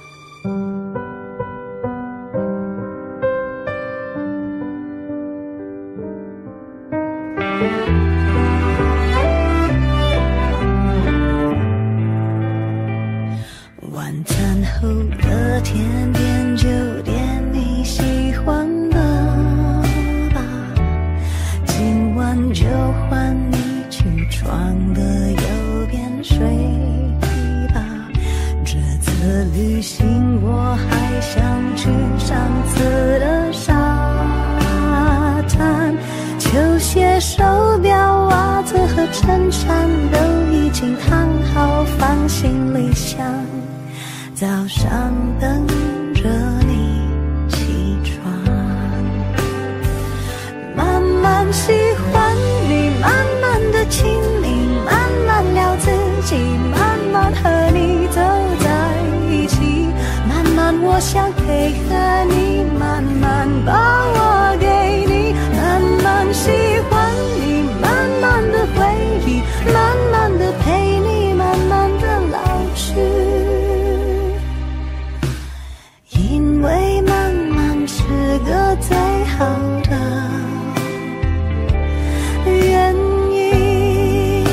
晚餐后的甜点就点你喜欢的吧，今晚就换你去床的右边睡吧。这次旅行我还想去上次的沙滩，球鞋、手表、袜子和衬衫都已经烫好放行李箱，早上等着你起床。慢慢喜欢你，慢慢的亲你，慢慢聊自己，慢慢和你走在一起，慢慢我想配合你，慢慢把我给你，慢慢喜欢你，慢慢的回忆，慢慢的陪你，慢慢的老去。因为慢慢是个最好的原因。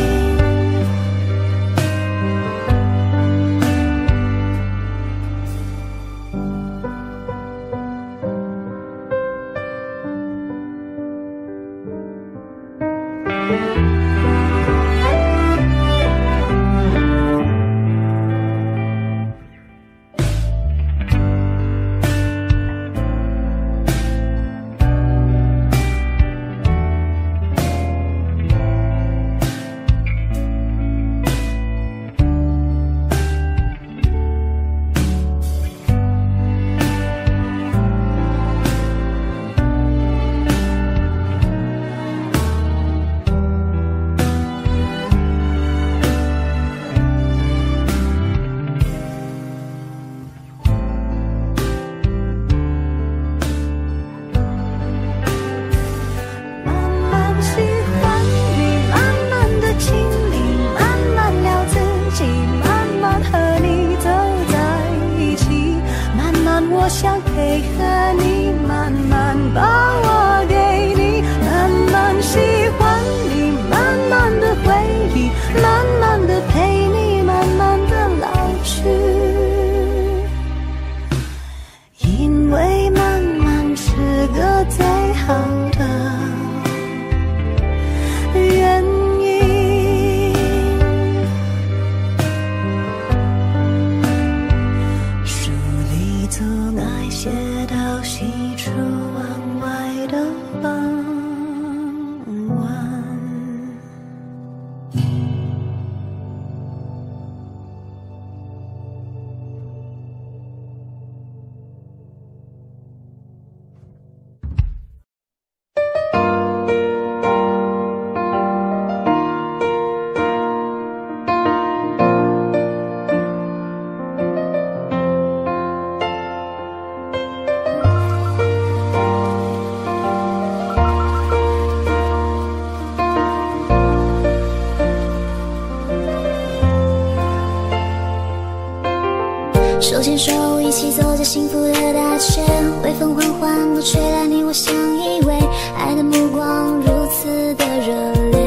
手牵手一起走在幸福的大街，微风缓缓地吹来，你我相依偎，爱的目光如此的热烈。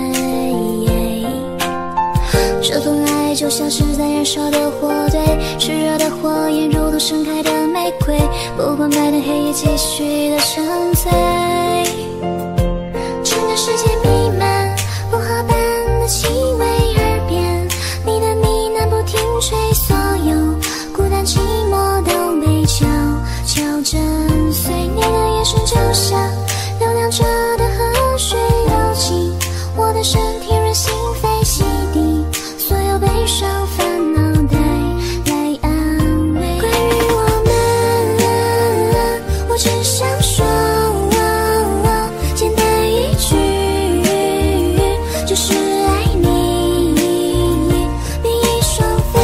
这份爱就像是在燃烧的火堆，炽热的火焰如同盛开的玫瑰，不管白天黑夜继续的沉醉。整个世界弥漫薄荷般的气味，耳边你的呢喃不停吹，所有孤单寂寞都被悄悄震碎。你的眼神就像流淌着的河水，流进我的身体，润心扉，洗涤所有悲伤烦恼，带来安慰。关于我们，我只想说简单一句，就是爱你，比翼双飞，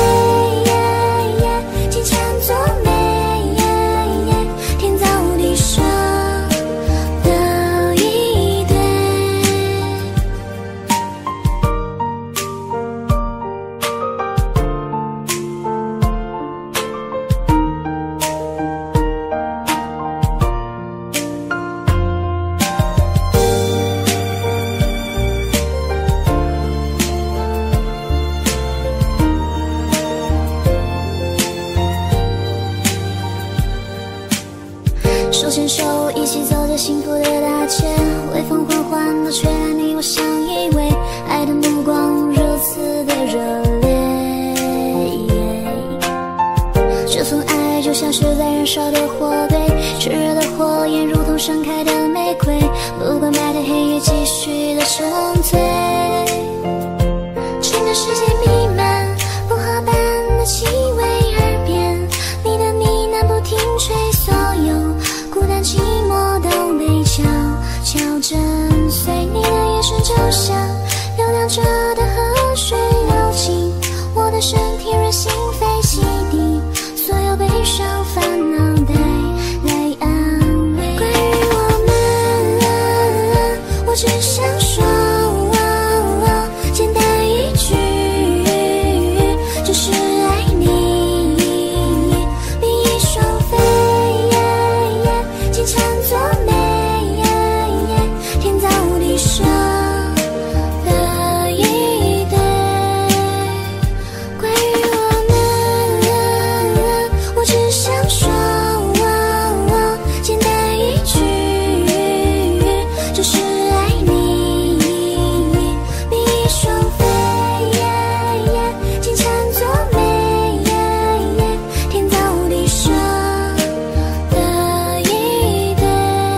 坚强作美，天造地设的一对。手牵手一起走在幸福的大街，微风缓缓地吹来，你我相依偎，爱的目光如此的热烈。这份爱就像是在燃烧的火堆，炽热的火焰如同盛开的玫瑰，不管白天黑夜继续的沉醉。整个世界弥漫薄荷般的气味，耳边你的呢喃不停吹，所有孤单寂寞都被悄悄震碎。你的眼神就像流淌着的河水，流进我的身体，润心扉，洗涤所有悲伤烦恼，带来安慰。关于我们，我只想说简单一句，就是爱你，比翼双飞，坚强作美，天造地设的一对。关于我们，我只想说简单一句，就是爱你，比翼双飞，坚强作美，天造地设的一对。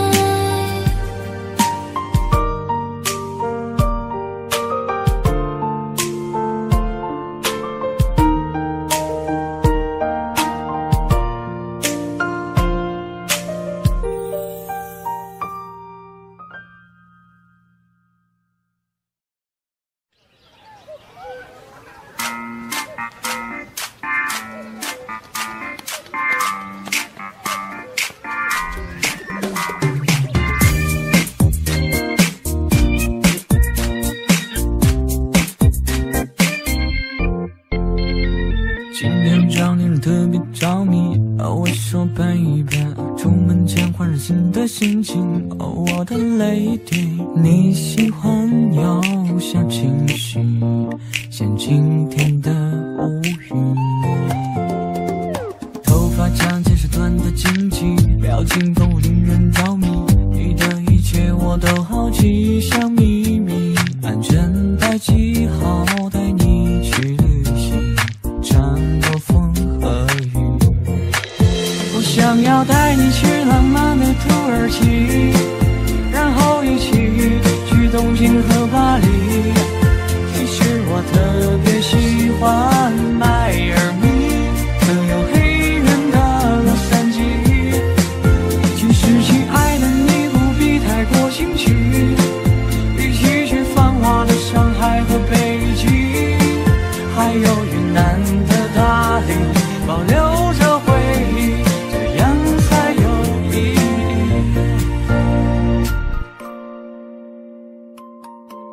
今天找你人特别着迷，我说伴一伴，出门前焕然新的心情，我的泪滴，你喜欢有小情绪，像今天的乌云。头发长见识短的荆棘，表情丰富令人着迷，你的一切我都好奇，像秘密，安全带记号，带你去旅行，穿过风和雨。我想要带你去浪漫的土耳其，然后一起去东京和巴黎。其实我特别喜欢迈阿密，更有黑人的洛杉矶。其实亲爱的，你不必太过心虚，一起去繁华的上海和北京，还有云南的大理，保留着回忆，这样才有意义。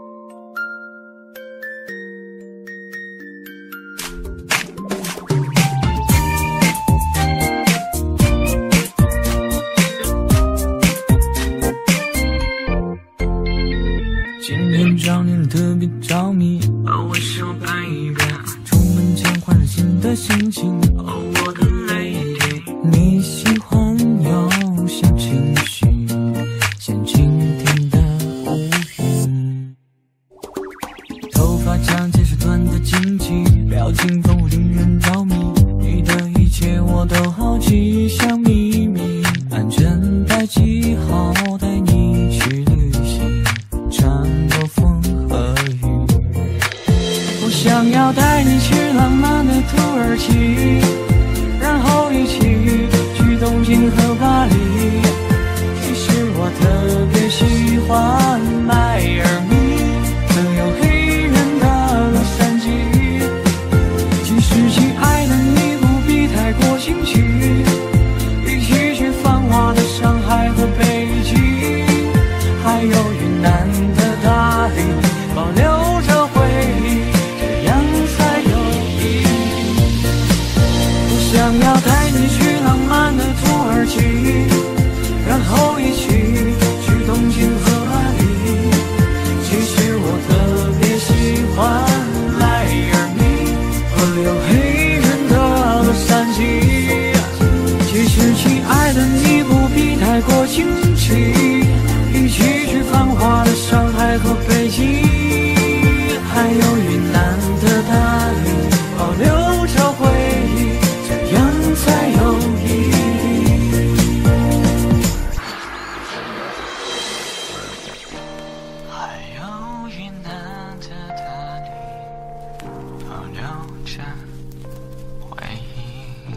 的心情，我的泪滴。你喜欢有小情绪，像蜻蜓的呼吸。头发长见识短的荆棘，表情丰富令人着迷。你的一切我都好奇，像秘密。安全带系好，带你去旅行，穿过风和雨。我想要带你去浪漫的土耳其，然后一起去东京和巴黎。其实我特别喜欢迈阿密，更有黑人的洛杉矶。其实亲爱的你不必太过惊奇，一起去繁华的上海和北京，还有云南的大理，保留着回忆，这样才有意义。我想要带你去浪漫的土耳其，然后一起去东京和巴黎。其实我特别喜欢迈阿密和有黑人的洛杉矶。其实亲爱的你不必太过惊奇，一起去繁华的上海和北京，还有云南的大理，保留着回忆，这样才有意义。还有云南的大理，保留着回忆。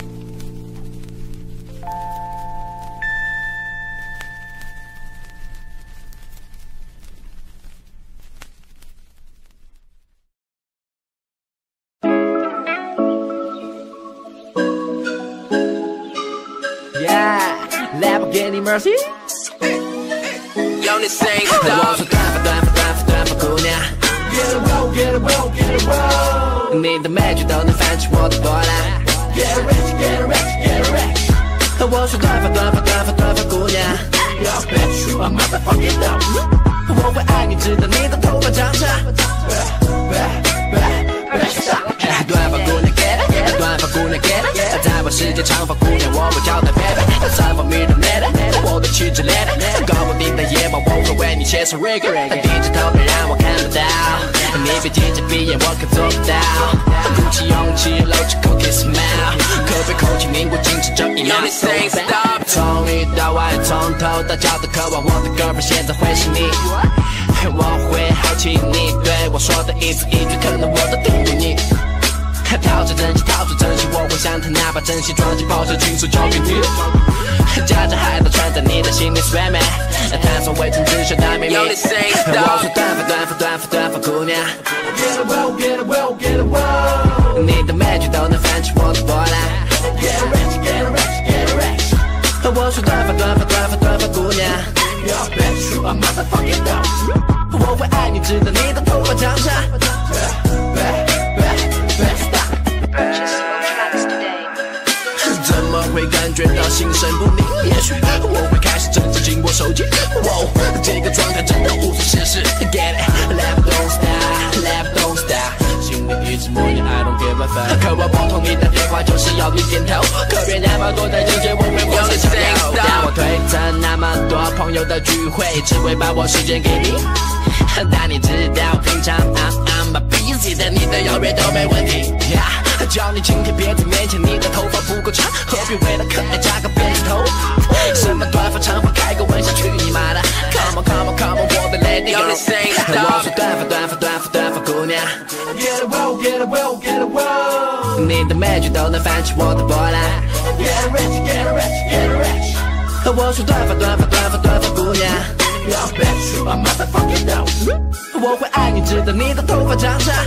Mercy， 有你声音的。我说短发姑娘 ，Get it well get it well get it well， 你的美剧都能翻起我的波澜。Get rich get rich get rich， 我说短发姑娘 ，I'll bet you a motherfucking no， 我会爱你直到你的头发长长。短发姑娘 get it， 短发姑娘 get it， 在我世界长发姑娘我会叫她 baby， 散发迷人 lady， 我的气质 lady， 搞不定的夜晚我会为你写上 reggae， 低着头别让我看不到，你别睁着闭眼我可做不到，鼓起勇气露出口 kiss smile， 可被空气凝固静止这一秒。从里到外从头到脚都渴望我的 girlfriend 现在会是你，我会好奇你对我说的一字一句，可能我都听不腻。掏出真心，我会想他，哪怕真心装进跑车，迅速交给你。夹着海盗穿在你的心里 swimming， 探索未曾知晓的秘密。我说短发姑娘 ，Get it well get it well get it well， 你的美剧都能翻起我的波澜。Get rich get rich get rich， 我说短发姑娘 ，I'll bet you a motherfucking no， 我会爱你直到你的头发长长。怎么会感觉到心神不宁？也许我会开始真正紧握手机。这个状态真的无所事事。Get it, left don't stop, left don't stop。心里一直默念 I don't give a fuck。可我拨通你的电话就是要你点头，可别那么多的人间我会忘了强调。但我推测那么多朋友的聚会，只会把我时间给你。但你知道平常I'm busy 的，你的邀约都没问题。叫你今天别在面前，你的头发不够长，何必为了可爱扎个辫子头？什么短发长发，开个玩笑，去你妈的 ！Come on come on come on， 我的 lady girl， 我说短发姑娘 ，Get it well get it well get it well， 你的美剧都能翻起我的波澜。Get rich get rich get rich， 我说短发姑娘 ，I'll bet you a motherfucking no， 我会爱你直到你的头发长长。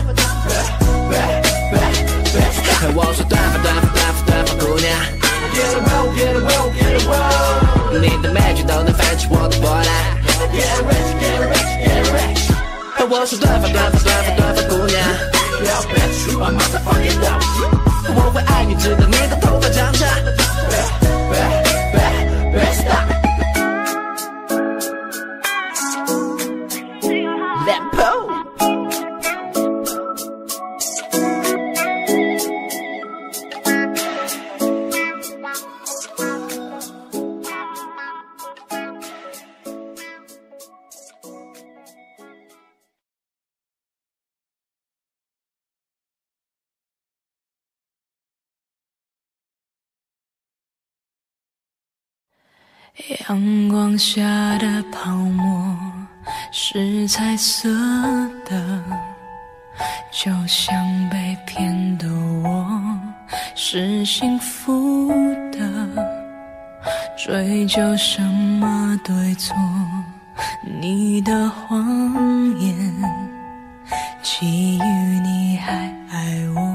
我说短发姑娘 ，Get it well get it well get it well， 你的美剧都能翻起我的波澜。Get rich get rich get rich， 我说短发姑娘 ，I'll bet you a motherfucking no， 我会爱你直到你的头发长长。 阳光下的泡沫是彩色的，就像被骗的我是幸福的，追究什么对错，你的谎言基于你还爱我，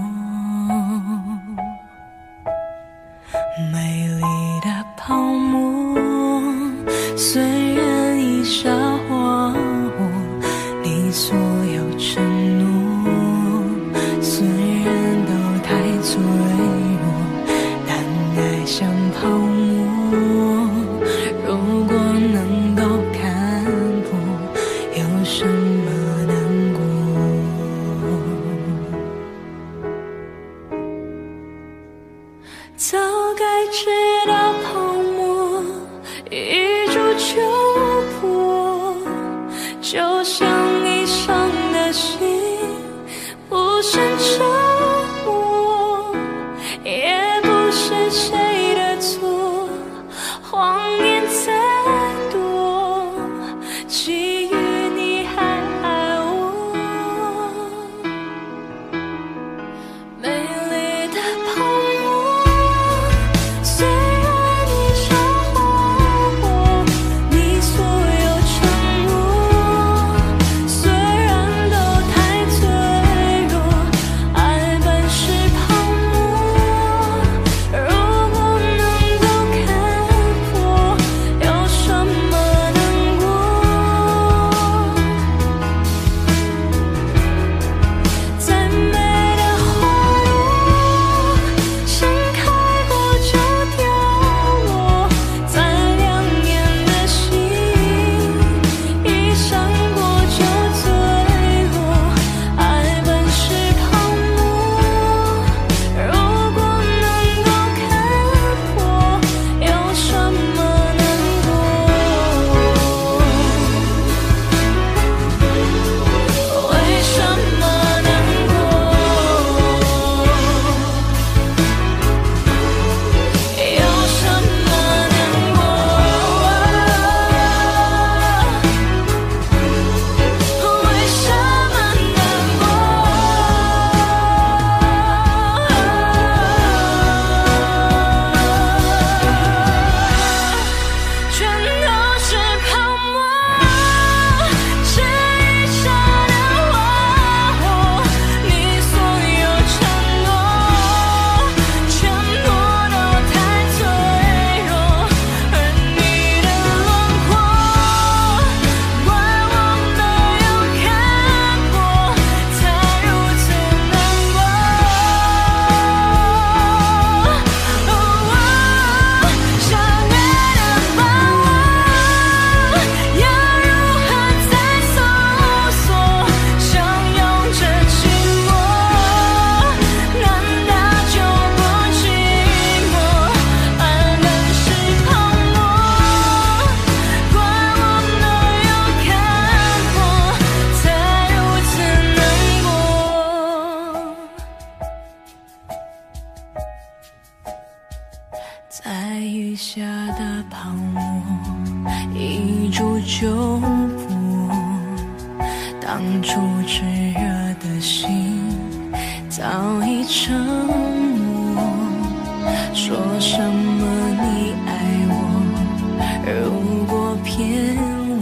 美丽的泡沫虽然已沙化我你所有承诺，虽然都太脆弱，但爱像泡沫，如果能够看破，有什么难过？早该知道泡沫一触就破，就像你伤的心不是折磨，也不是谁的错，谎言再多，基于你还爱我，美丽的泡沫虽然你沙化我你所有承诺，虽然都太脆弱，爱本是泡沫，如果能够看破，有什么难过？再美的花朵盛开过就凋落，再亮眼的星一闪过就坠落，爱本是泡沫，如果能够看破，有什么难过？为什么难过？有什么难过？为什么难过？全都是泡沫，这一刹那划过你所有承诺，全部都太脆弱，而你的轮廓，怪我没有看破，才如此难过。下面的把握，要如何再搜索？相拥着寂寞，难道就不寂寞？爱本是泡沫，怪我没有看破，才如此难过。在雨下的泡沫一触就破，当初炽热的心早已沉默，说什么你爱我，如果骗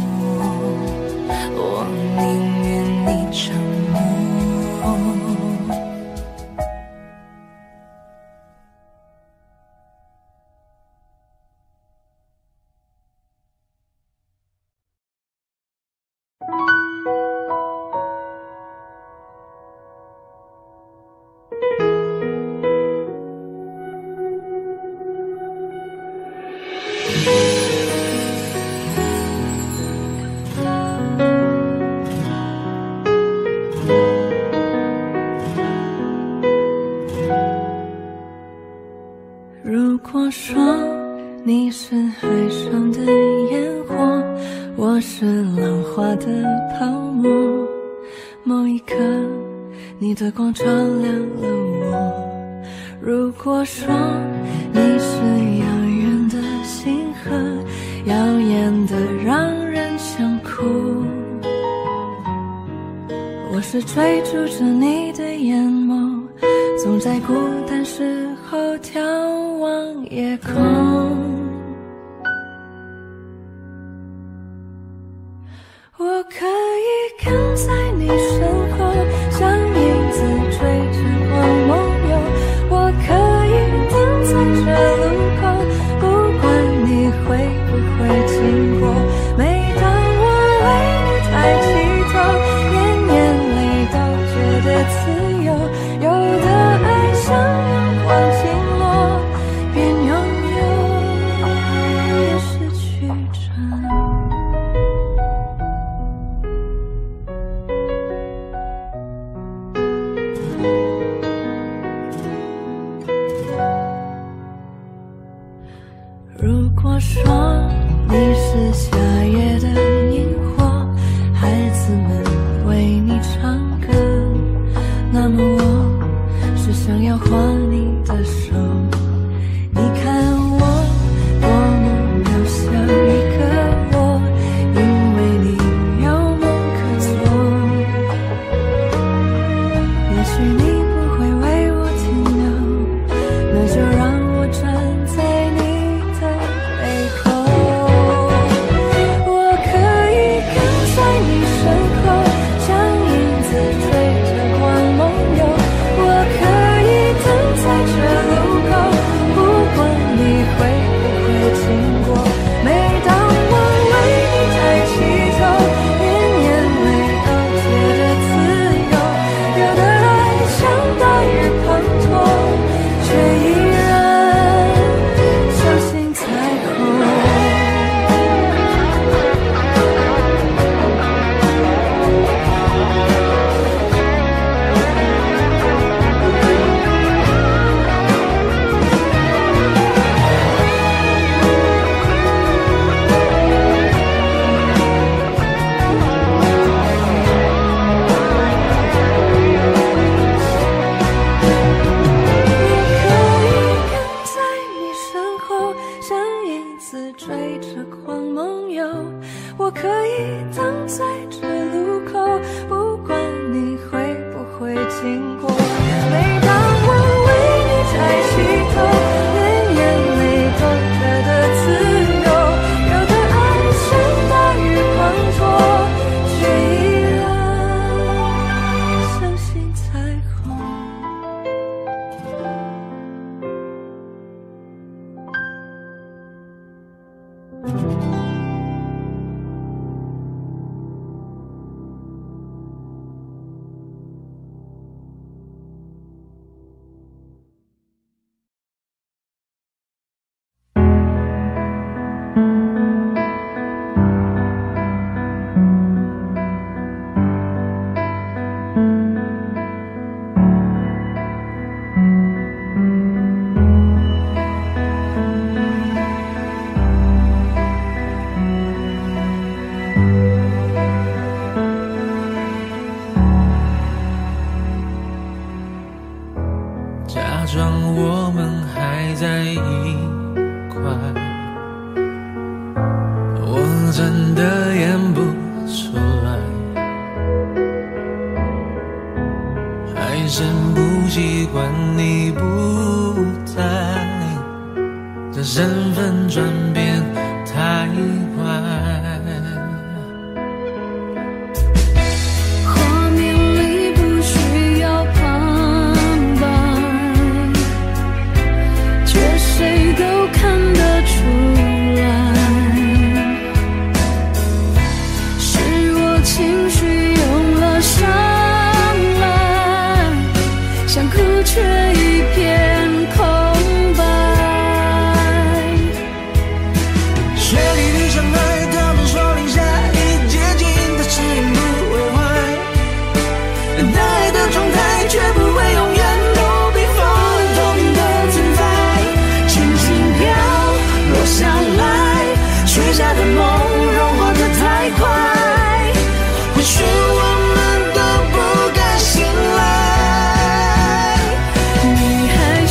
我宁愿你沉默。如果说你是海上的烟火，我是浪花的泡沫，某一刻你的光照亮了我。如果说你是遥远的星河， 真的让人想哭。我是追逐着你的眼眸，总在孤单时候眺望夜空。我可以跟在你身后，像影子追着光梦游。我可以等在这路口，不管你会不会经过。每当我为你抬起头，连眼泪都觉得自由。有的爱像阳光倾落，边拥有边失去着。如果说你是夏夜的萤火，孩子们为你唱歌，那么我是想要画你的手。你看我多么渺小一个我，因为你有梦可做。也许你不会为我停留，那就让我站在你背后。我可以跟在你身后，像影子追着光梦游。我可以等在这路口，不管你会不会经过。每当我为你抬起头，连眼泪都觉得自由。有的爱像大雨滂沱，却依然相信彩虹。追着光梦游，我可以等在这路口，不管你会不会经过。每当我为你抬起头，连眼泪都觉得自由。有的爱像大雨滂沱，却依然相信彩虹。 假装我们还在一块，我真的演不出来，还是不习惯你不在，这身份转变太快。 却一片空白。 雪里的伤害，他们说零下已接近，但誓言不会坏。但爱的状态却不会永远都比风透明的存在。轻轻飘落下来，许下的梦融化得太快，或许我们都不该醒来。 你还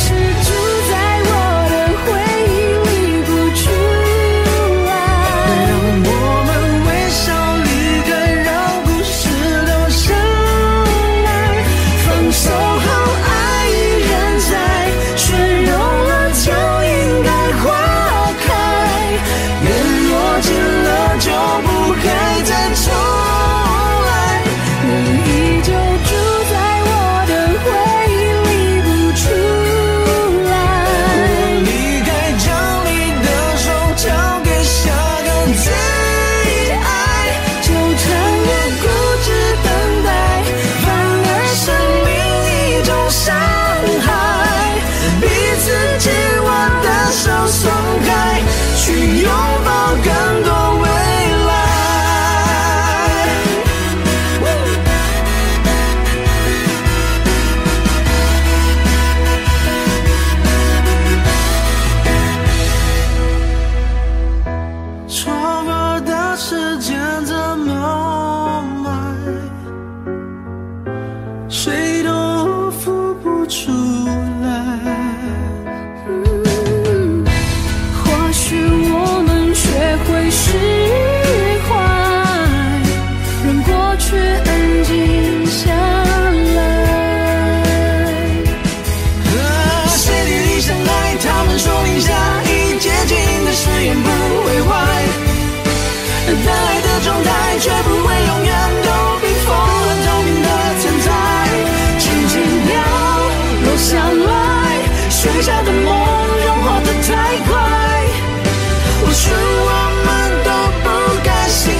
许下的梦融化得太快，或许我们都不该醒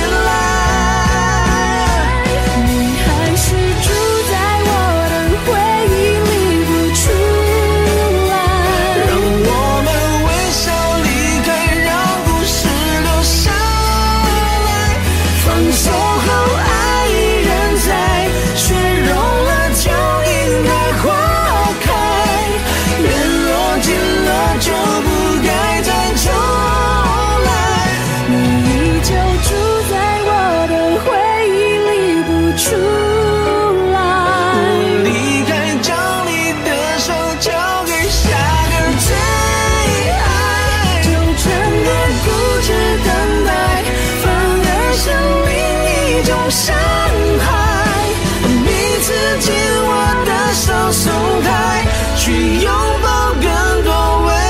来。 你还是住在我的回忆里不出来， 让我们微笑离开，让故事留下来。放手后爱依然在，雪融了就应该花开，缘落尽了就不该再重来。 你依旧住在我的回忆里不出来。 离开，将你的手交给下个最爱， 就真的固执等待，反而生命一种伤害。 你刺进我的手，松开，去拥抱更多未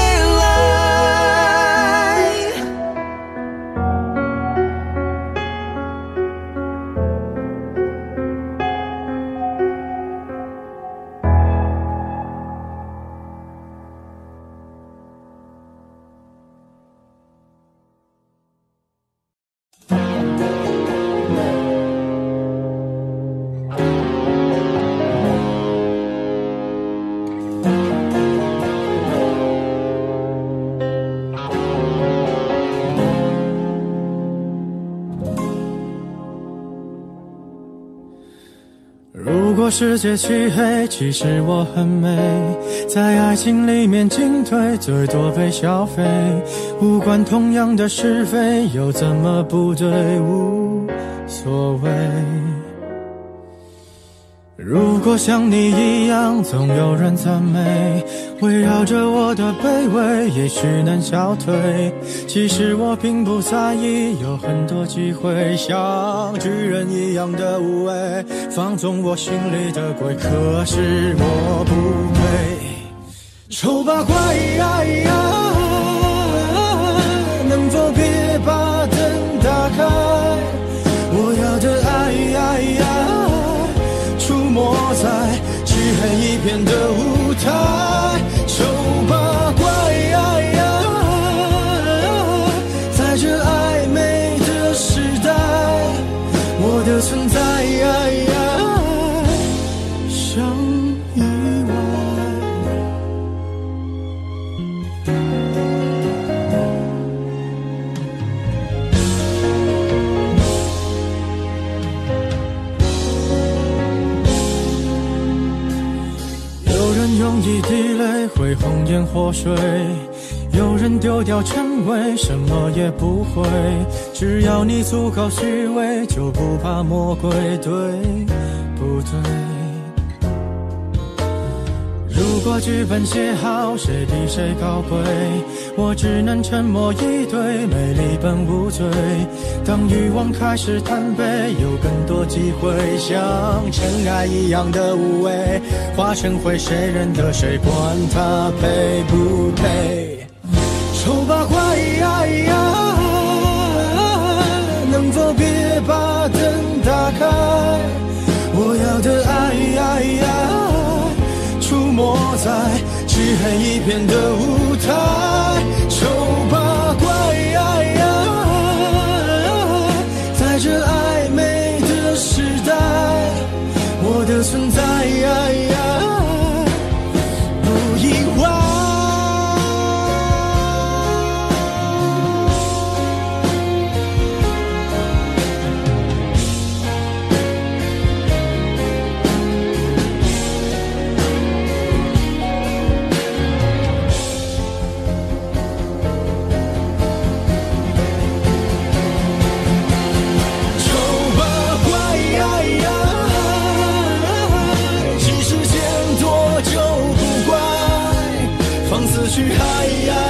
来。 如果世界漆黑，其实我很美，在爱情里面进退，最多被消费。无关同样的是非，又怎么不对？无所谓。如果像你一样，总有人赞美，围绕着我的卑微，也许能消退。其实我并不在意，有很多机会，像巨人一样的无畏，放纵我心里的鬼。可是我不配。丑八怪，能否别把灯打开？我要的爱出没在漆黑一片的舞台。丑八怪，在这暧昧的时代，我的存在像意外。有人用一滴泪会红颜祸水，有人丢掉称谓，什么也不会。只要你足够虚伪，就不怕魔鬼，对不对？如果剧本写好，谁比谁高贵？我只能沉默以对，美丽本无罪。当欲望开始贪杯，有更多机会，像尘埃一样的无畏，化成灰，谁认得谁？管他配不配。丑八怪，能否别把灯打开？我要的爱出没在漆黑一片的舞台。丑八怪，在这暧昧的时代，我的存在不意外。去爱，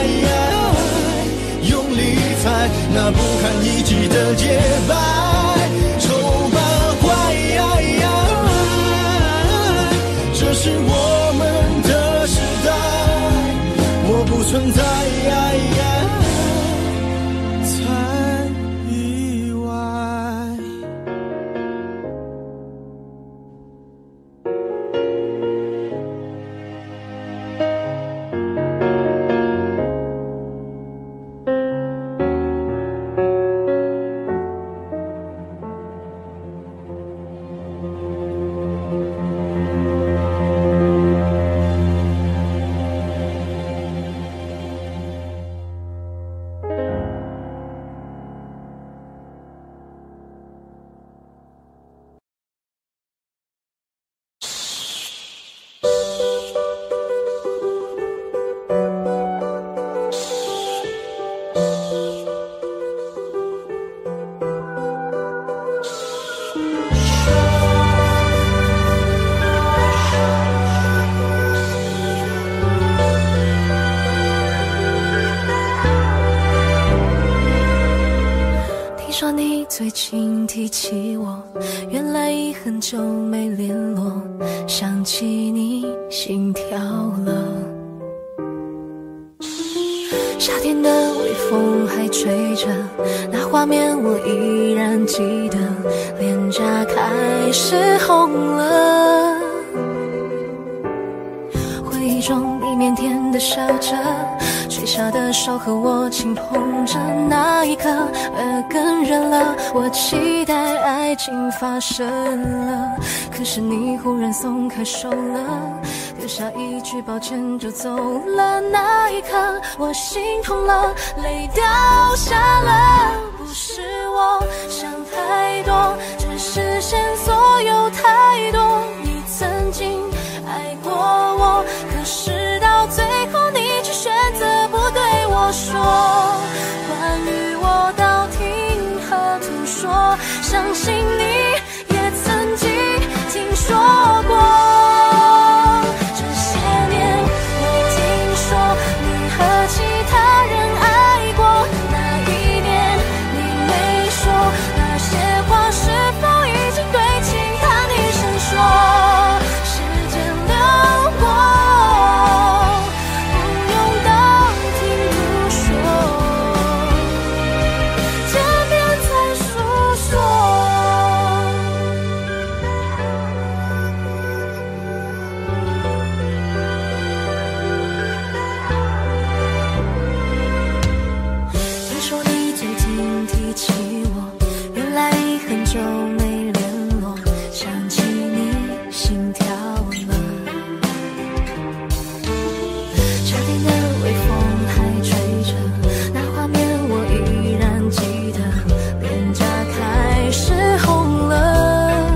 用力踩那不堪一击的洁白。丑八怪，这是我们的时代，我不存在，才意外。 最近提起我，原来已很久没联络，想起你心跳了。夏天的微风还吹着，那画面我依然记得，脸颊开始红了。回忆中你腼腆地笑着，垂下的手和我轻碰着，那一刻耳根热了，我期待爱情发生了，可是你忽然松开手了，留下一句抱歉就走了，那一刻我心痛了，泪掉下了。不是我想太多，只是线索有太多，你曾经爱过我，可是到最后你却选择不对我说，关于我道听和途说，相信你也曾经听说过。这些年我听说你和其他人爱过，那一年你没说，那些话是否已经对其他女生说？时间流过，不用道听途说，见面才诉说。听说你最近提起我，原来已很久没联络，想起你心跳了。夏天的微风还吹着，那画面我依然记得，脸颊开始红了。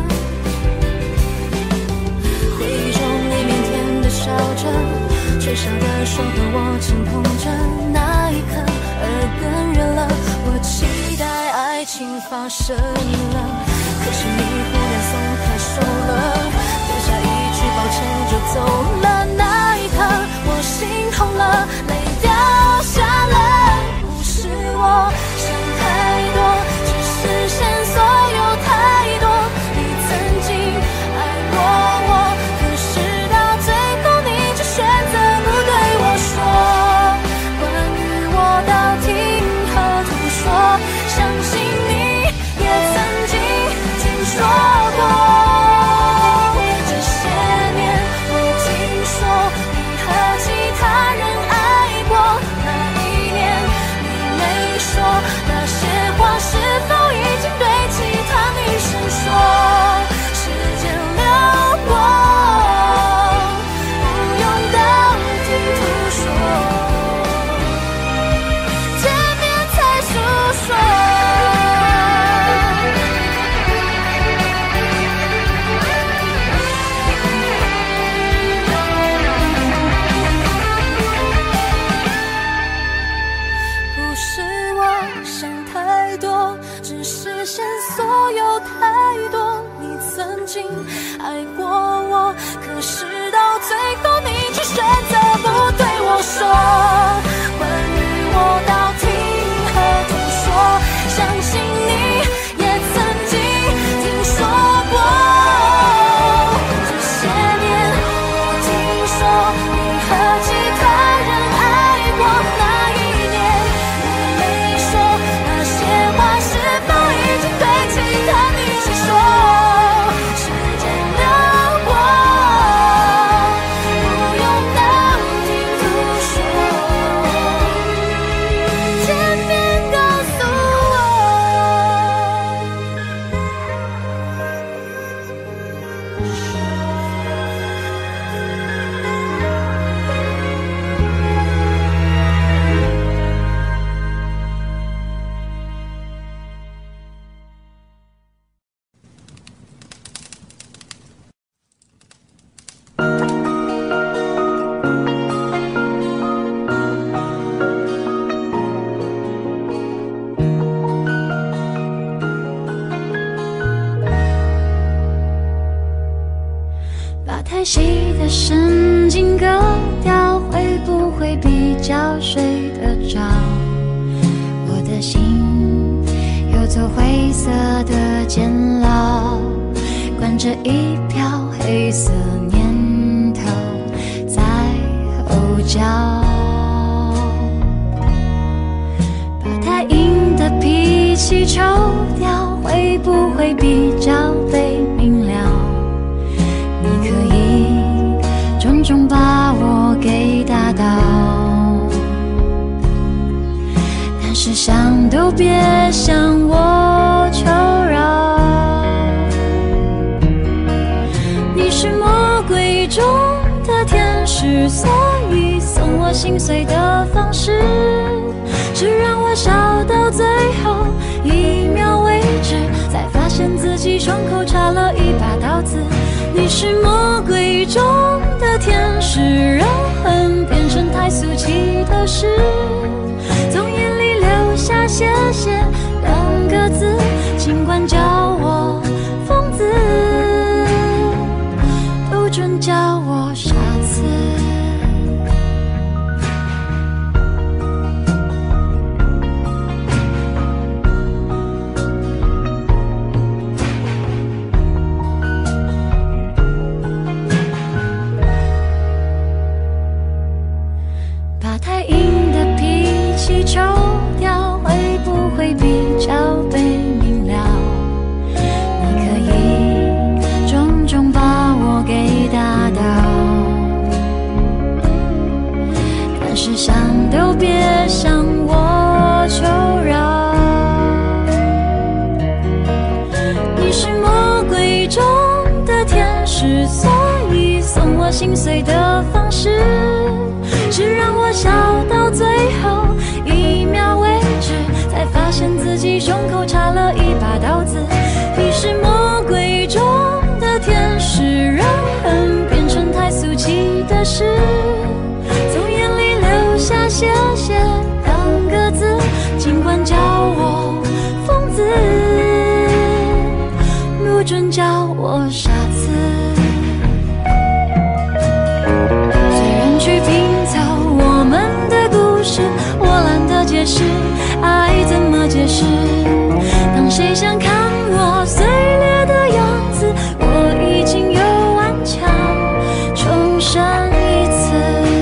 回忆中你腼腆地笑着，垂下的手和我轻碰着，那一刻耳根热了，我期待爱情发生了，可是你忽然松开手了，留下一句抱歉就走了，那一刻我心痛了，泪掉下了。不是我想太多，只是线索有太多，你曾经爱过我，可是到最后你却选择不对我说，关于我道听和途说，相信你也曾经听说过。这些年我听说你和其他人爱过，那一年你没说，那些话是否已经对其他女生说？时间流过，不用道听途说，见面才诉说。不是我想太多，只是线索有太多，你曾经爱过我，可是到最后你却选择不对我说，关于我道听和途说，相信你也曾经听说过。这些年我听说你和其他人爱过，那一年你没说，那些话是否已经对其他女生说？时间流过，不用道听途说，见面告诉我。 把太细的神经割掉，会不会比较睡得着？我的心有做灰色的监牢，关着一瓢黑色念头在后脚。把太硬的脾气抽掉，会不会比较被明了？你可以重重把我给打倒，但是想都别向我求饶。你是魔鬼中的天使，所以送我心碎的方式是让我笑到最后一秒为止，才发现自己胸口插了一把刀子。你是魔鬼中的天使，让恨变成太俗气的事，从眼里流下谢谢两个字，尽管叫我疯子，不准叫我傻子。把太硬的脾气抽掉，会不会比较被明了？你可以重重把我给打倒，但是想都别向我求饶。你是魔鬼中的天使，所以送我心碎的方式是让我笑到最后一秒为止，才发现自己胸口插了一把刀子。你是魔鬼中的天使，让恨变成太俗气的事，从眼里流下谢谢两个字，尽管叫我疯子，不准叫我傻子。去拼凑我们的故事，我懒得解释爱怎么解释。当谁想看我碎裂的样子，我已经又顽强重生一次。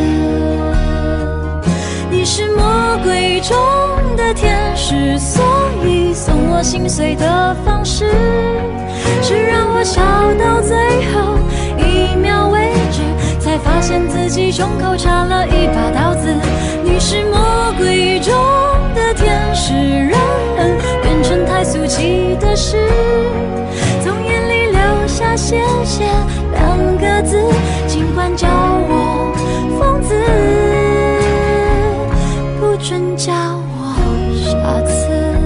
你是魔鬼中的天使，所以送我心碎的方式是让我笑到最后一秒为止，才发现自己胸口插了一把刀子。你是魔鬼中的天使，让人变成太俗气的事，从眼里流下谢谢两个字，尽管叫我疯子，不准叫我傻子。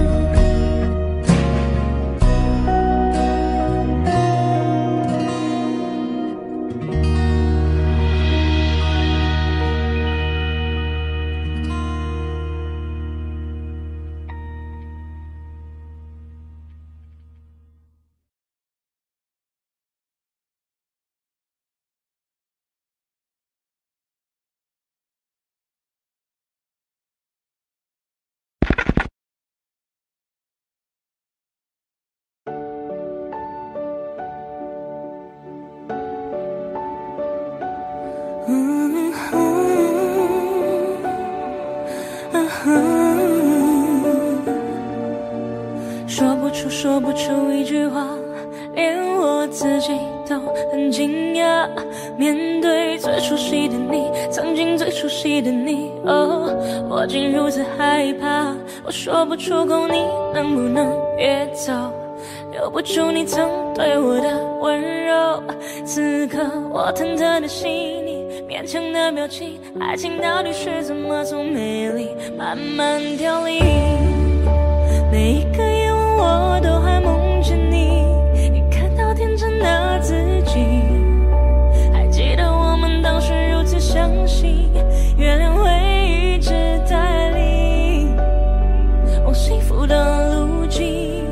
说不出一句话，连我自己都很惊讶。面对最熟悉的你，曾经最熟悉的你，我竟如此害怕。我说不出口，你能不能别走？留不住你曾对我的温柔。此刻我忐忑的心里，勉强的表情，爱情到底是怎么从美丽慢慢凋零？每一个夜晚我都还梦着你，你看到天真的自己，还记得我们当时如此相信，月亮会一直带领往幸福的路径。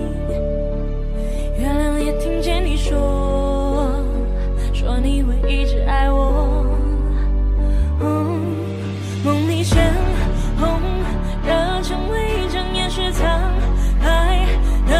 月亮也听见你说你会一直爱我。梦里鲜红热成为一张掩饰苍白的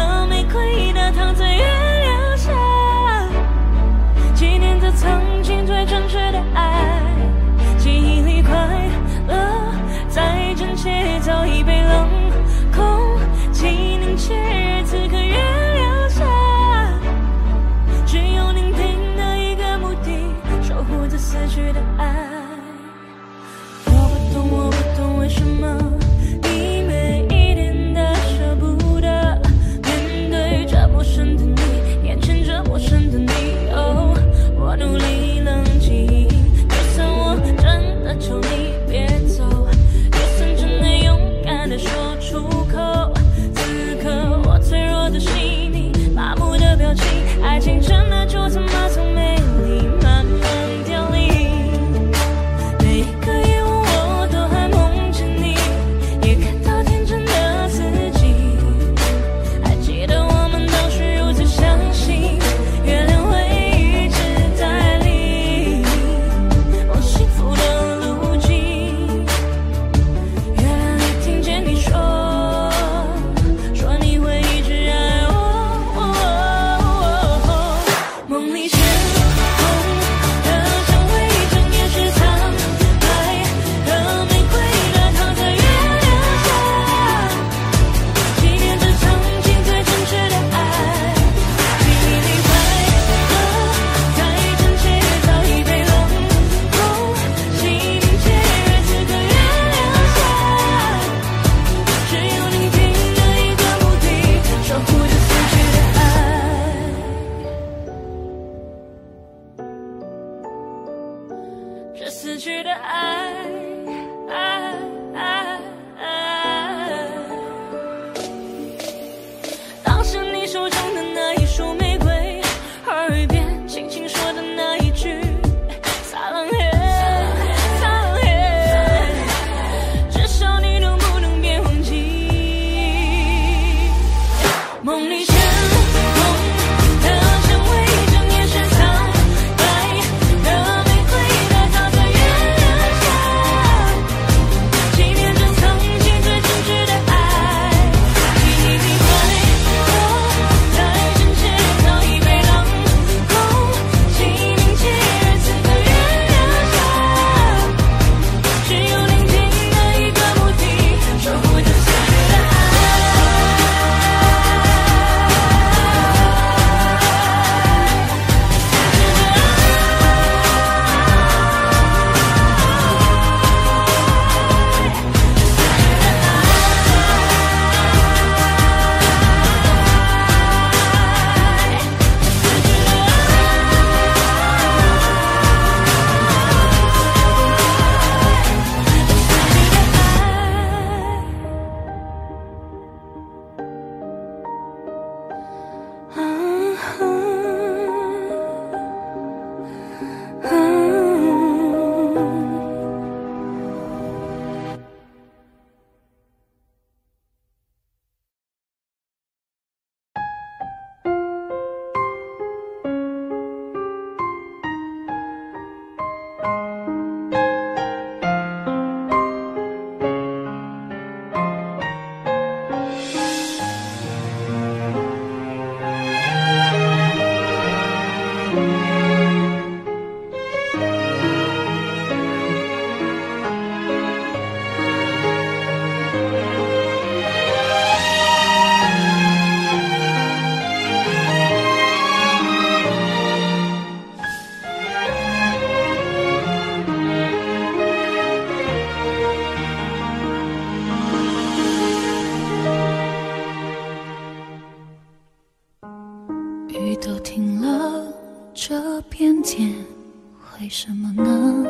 为什么呢？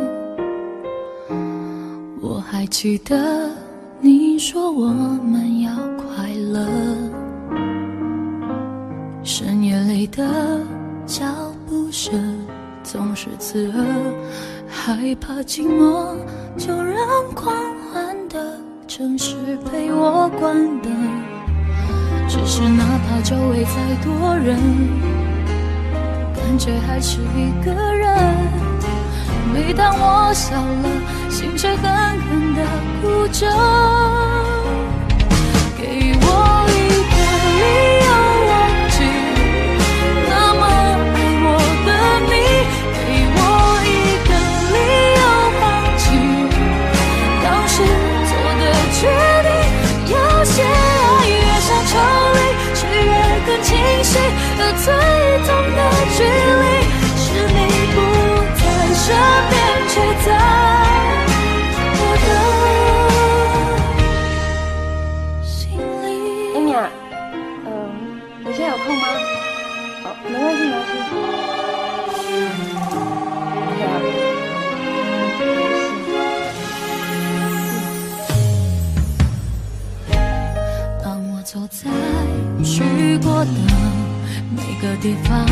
我还记得你说我们要快乐，深夜里的脚步声总是刺耳，害怕寂寞就让狂欢的城市陪我关灯。只是哪怕周围再多人，感觉还是一个人。每当我笑了，心却狠狠地哭着。给我一个理由忘记那么爱我的你，给我一个理由放弃当时做的决定。有些爱越想抽离，却越更清晰的最痛的距离，是你不在身边，却在我的心里。 艾米啊，你现在有空吗？哦，没关系，没关系。对啊。 当我走在去过的每个地方，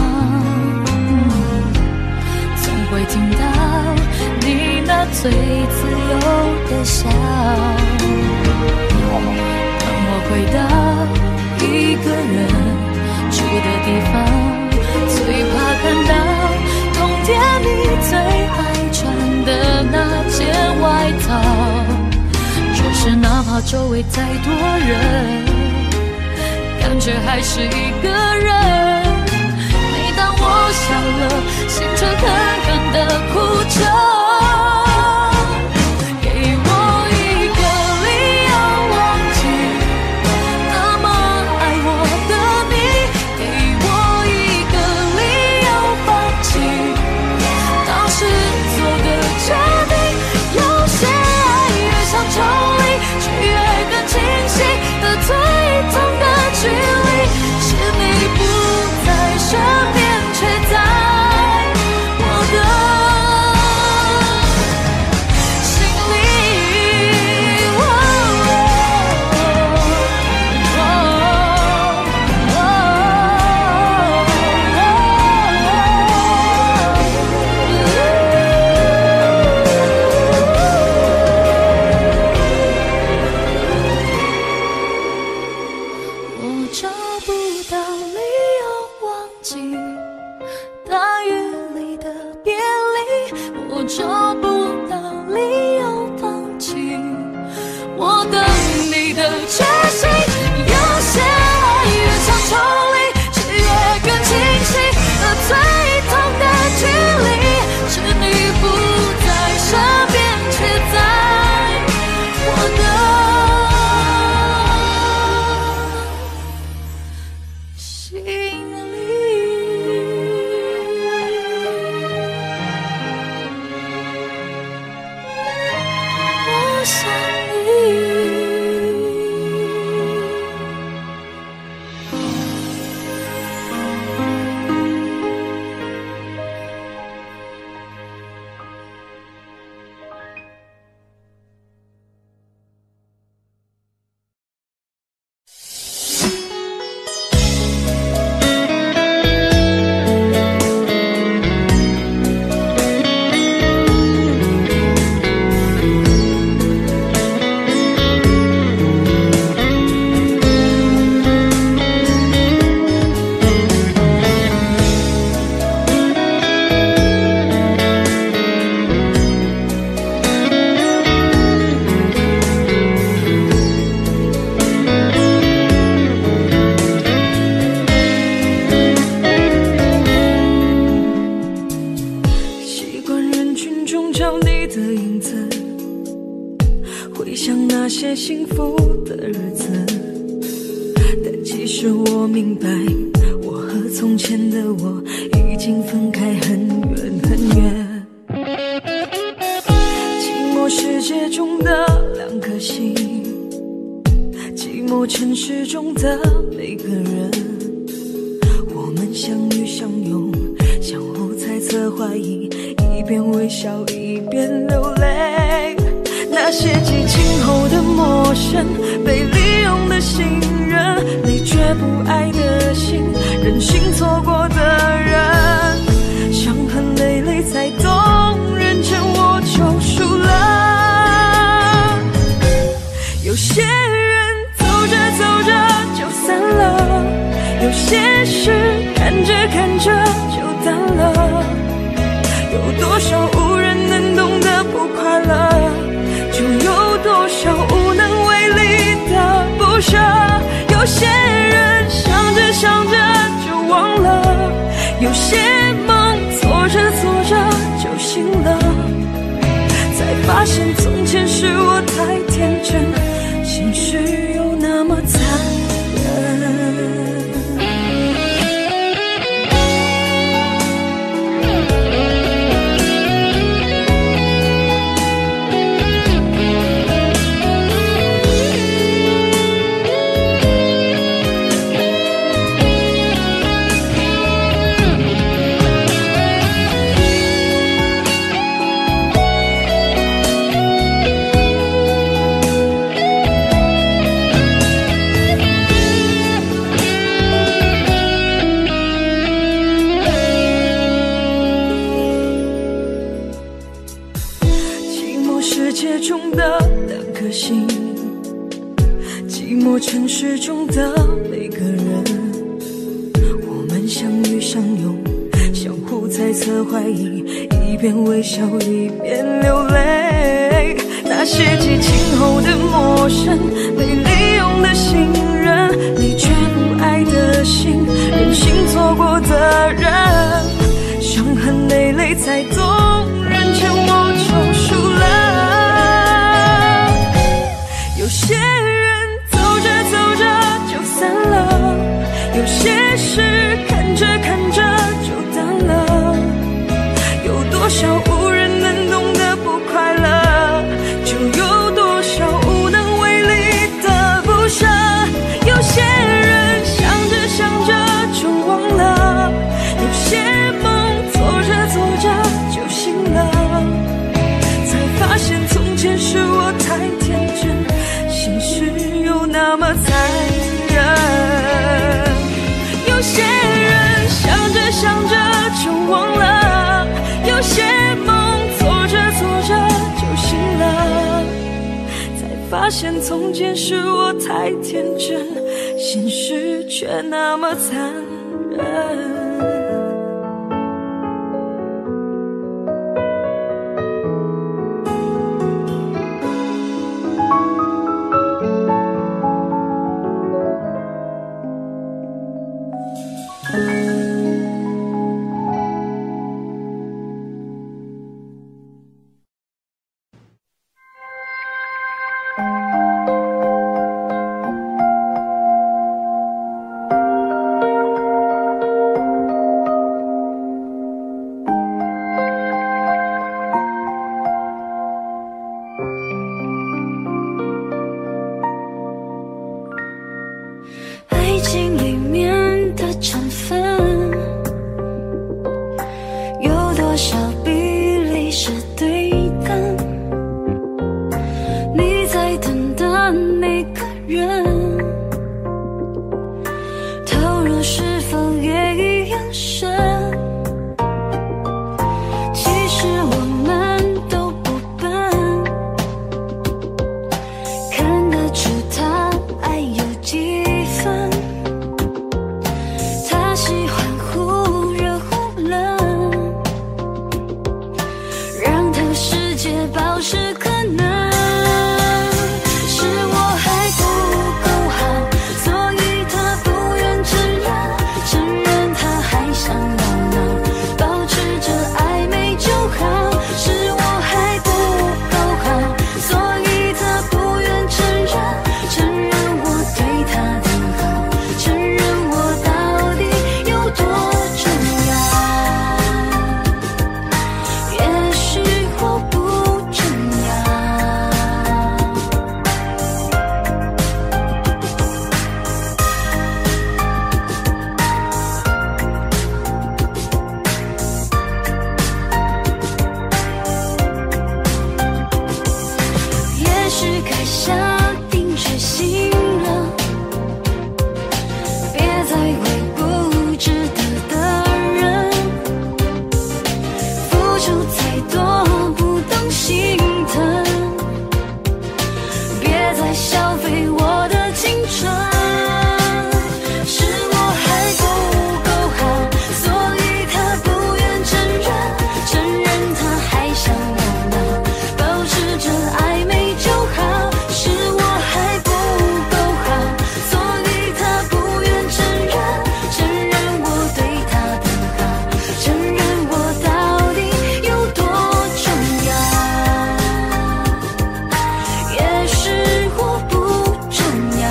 总会听到你那最自由的笑。当我回到一个人住的地方，最怕看到冬天你最爱穿的那件外套。就是哪怕周围再多人，感觉还是一个人。每当我笑了，心却狠狠地哭着。给我一个理由忘记那么爱我的你，给我一个理由放弃当时做的决定。有些爱越想抽离，却越更清晰的最痛的距离，是你不在身边，却在我的心里。我找不到理由忘记大雨里的别离，我找不到理由放弃我等你的决心。有些爱越想抽离，却越更清晰的最痛的距离，是你不在身边，却在我的心里。我想你。习惯人群中找你的影子，回想那些幸福的日子，但其实我明白，我和从前的我已经分开很远很远。寂寞世界中的两颗心，寂寞城市中的每个人，我们相遇相拥，相互猜测怀疑，以一边微笑一边流泪。那些激情后的陌生，被利用的信任，你却不爱的心，任性错过的人，伤痕累累才懂认真，我就输了。有些人走着走着就散了，有些事看着看着就淡了，有多少无人能懂的不快乐，就有多少无能为力的不舍。有些人想着想着就忘了，有些梦做着做着就醒了，才发现从前是我太天真，现实又那么残忍。寂寞城市中的每个人，我们相遇相拥，相互猜测怀疑，一边微笑一边流泪。那些激情后的陌生，被利用的信任，你却不爱的心，任性错过的人，伤痕累累才懂认真，我就输了。有些人走着走着就散了，有些事看着看着就淡了，有多少无人能懂的不快乐，就有多少无能为力的不舍。有些人想着想着就忘了，有些梦做着做着就醒了，才发现从前是我太天真，现实又那么残忍。有些人想着想着就忘了，有些梦做着做着就醒了，才发现从前是我太天真，现实却那么残忍。 世界保持可能，是我还不够是该下定决心了，别再为不值得的人付出太多，不懂心疼，别再消费我的青春。是我还不够好，所以他不愿承认他还想我呢，保持着暧昧就好。是我还不够好，所以他不愿承认我对他的好，承认我到底有多重要。也许我不重要，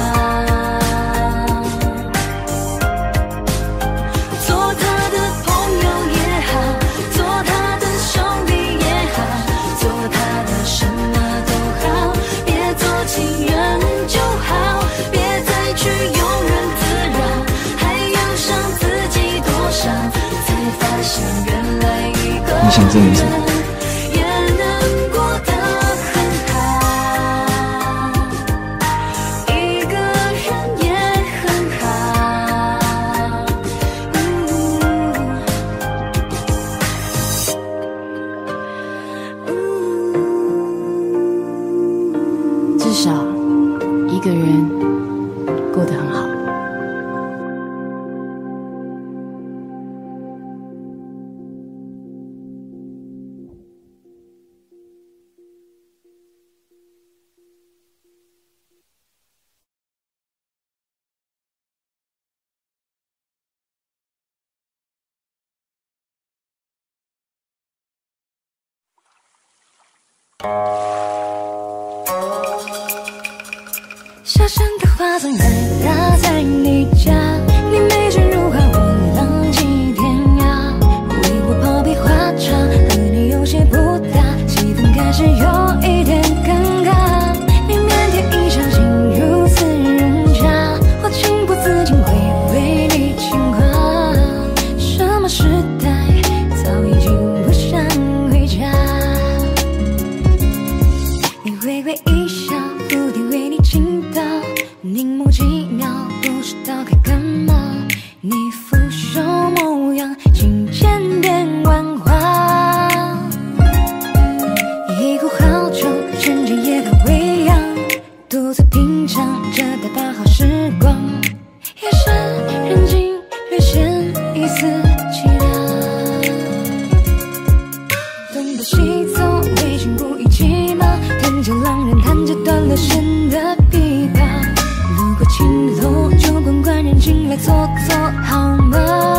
做他的朋友也好，做他的兄弟也好，做他的什么都好，别做情人就好，别再去庸人自扰，还要想自己多少，才发现原来一个你想证明什么？ 人也能过得很好，一个人也很好。 至少一个人过得很好。 小山的花丛还拉在你家，你美人如花，我浪迹天涯。为我泡杯花茶，和你有些不搭，气氛开始有一点尴尬。你腼腆一小心如此人家，我情不自禁会为你牵挂。什么时代，早已经不想回家。你微微一笑，蝴蝶为你倾倒，凝眸几秒，不知道该干嘛。你腐朽模样，渐渐变万花。一壶好酒，趁着夜高微扬，独自品尝着大把好时光。夜深人静，略显一丝凄凉。东奔西走，未经不一骑马，天桥浪人弹着断了弦的琵琶。路过青楼，酒馆官人进来坐坐好吗？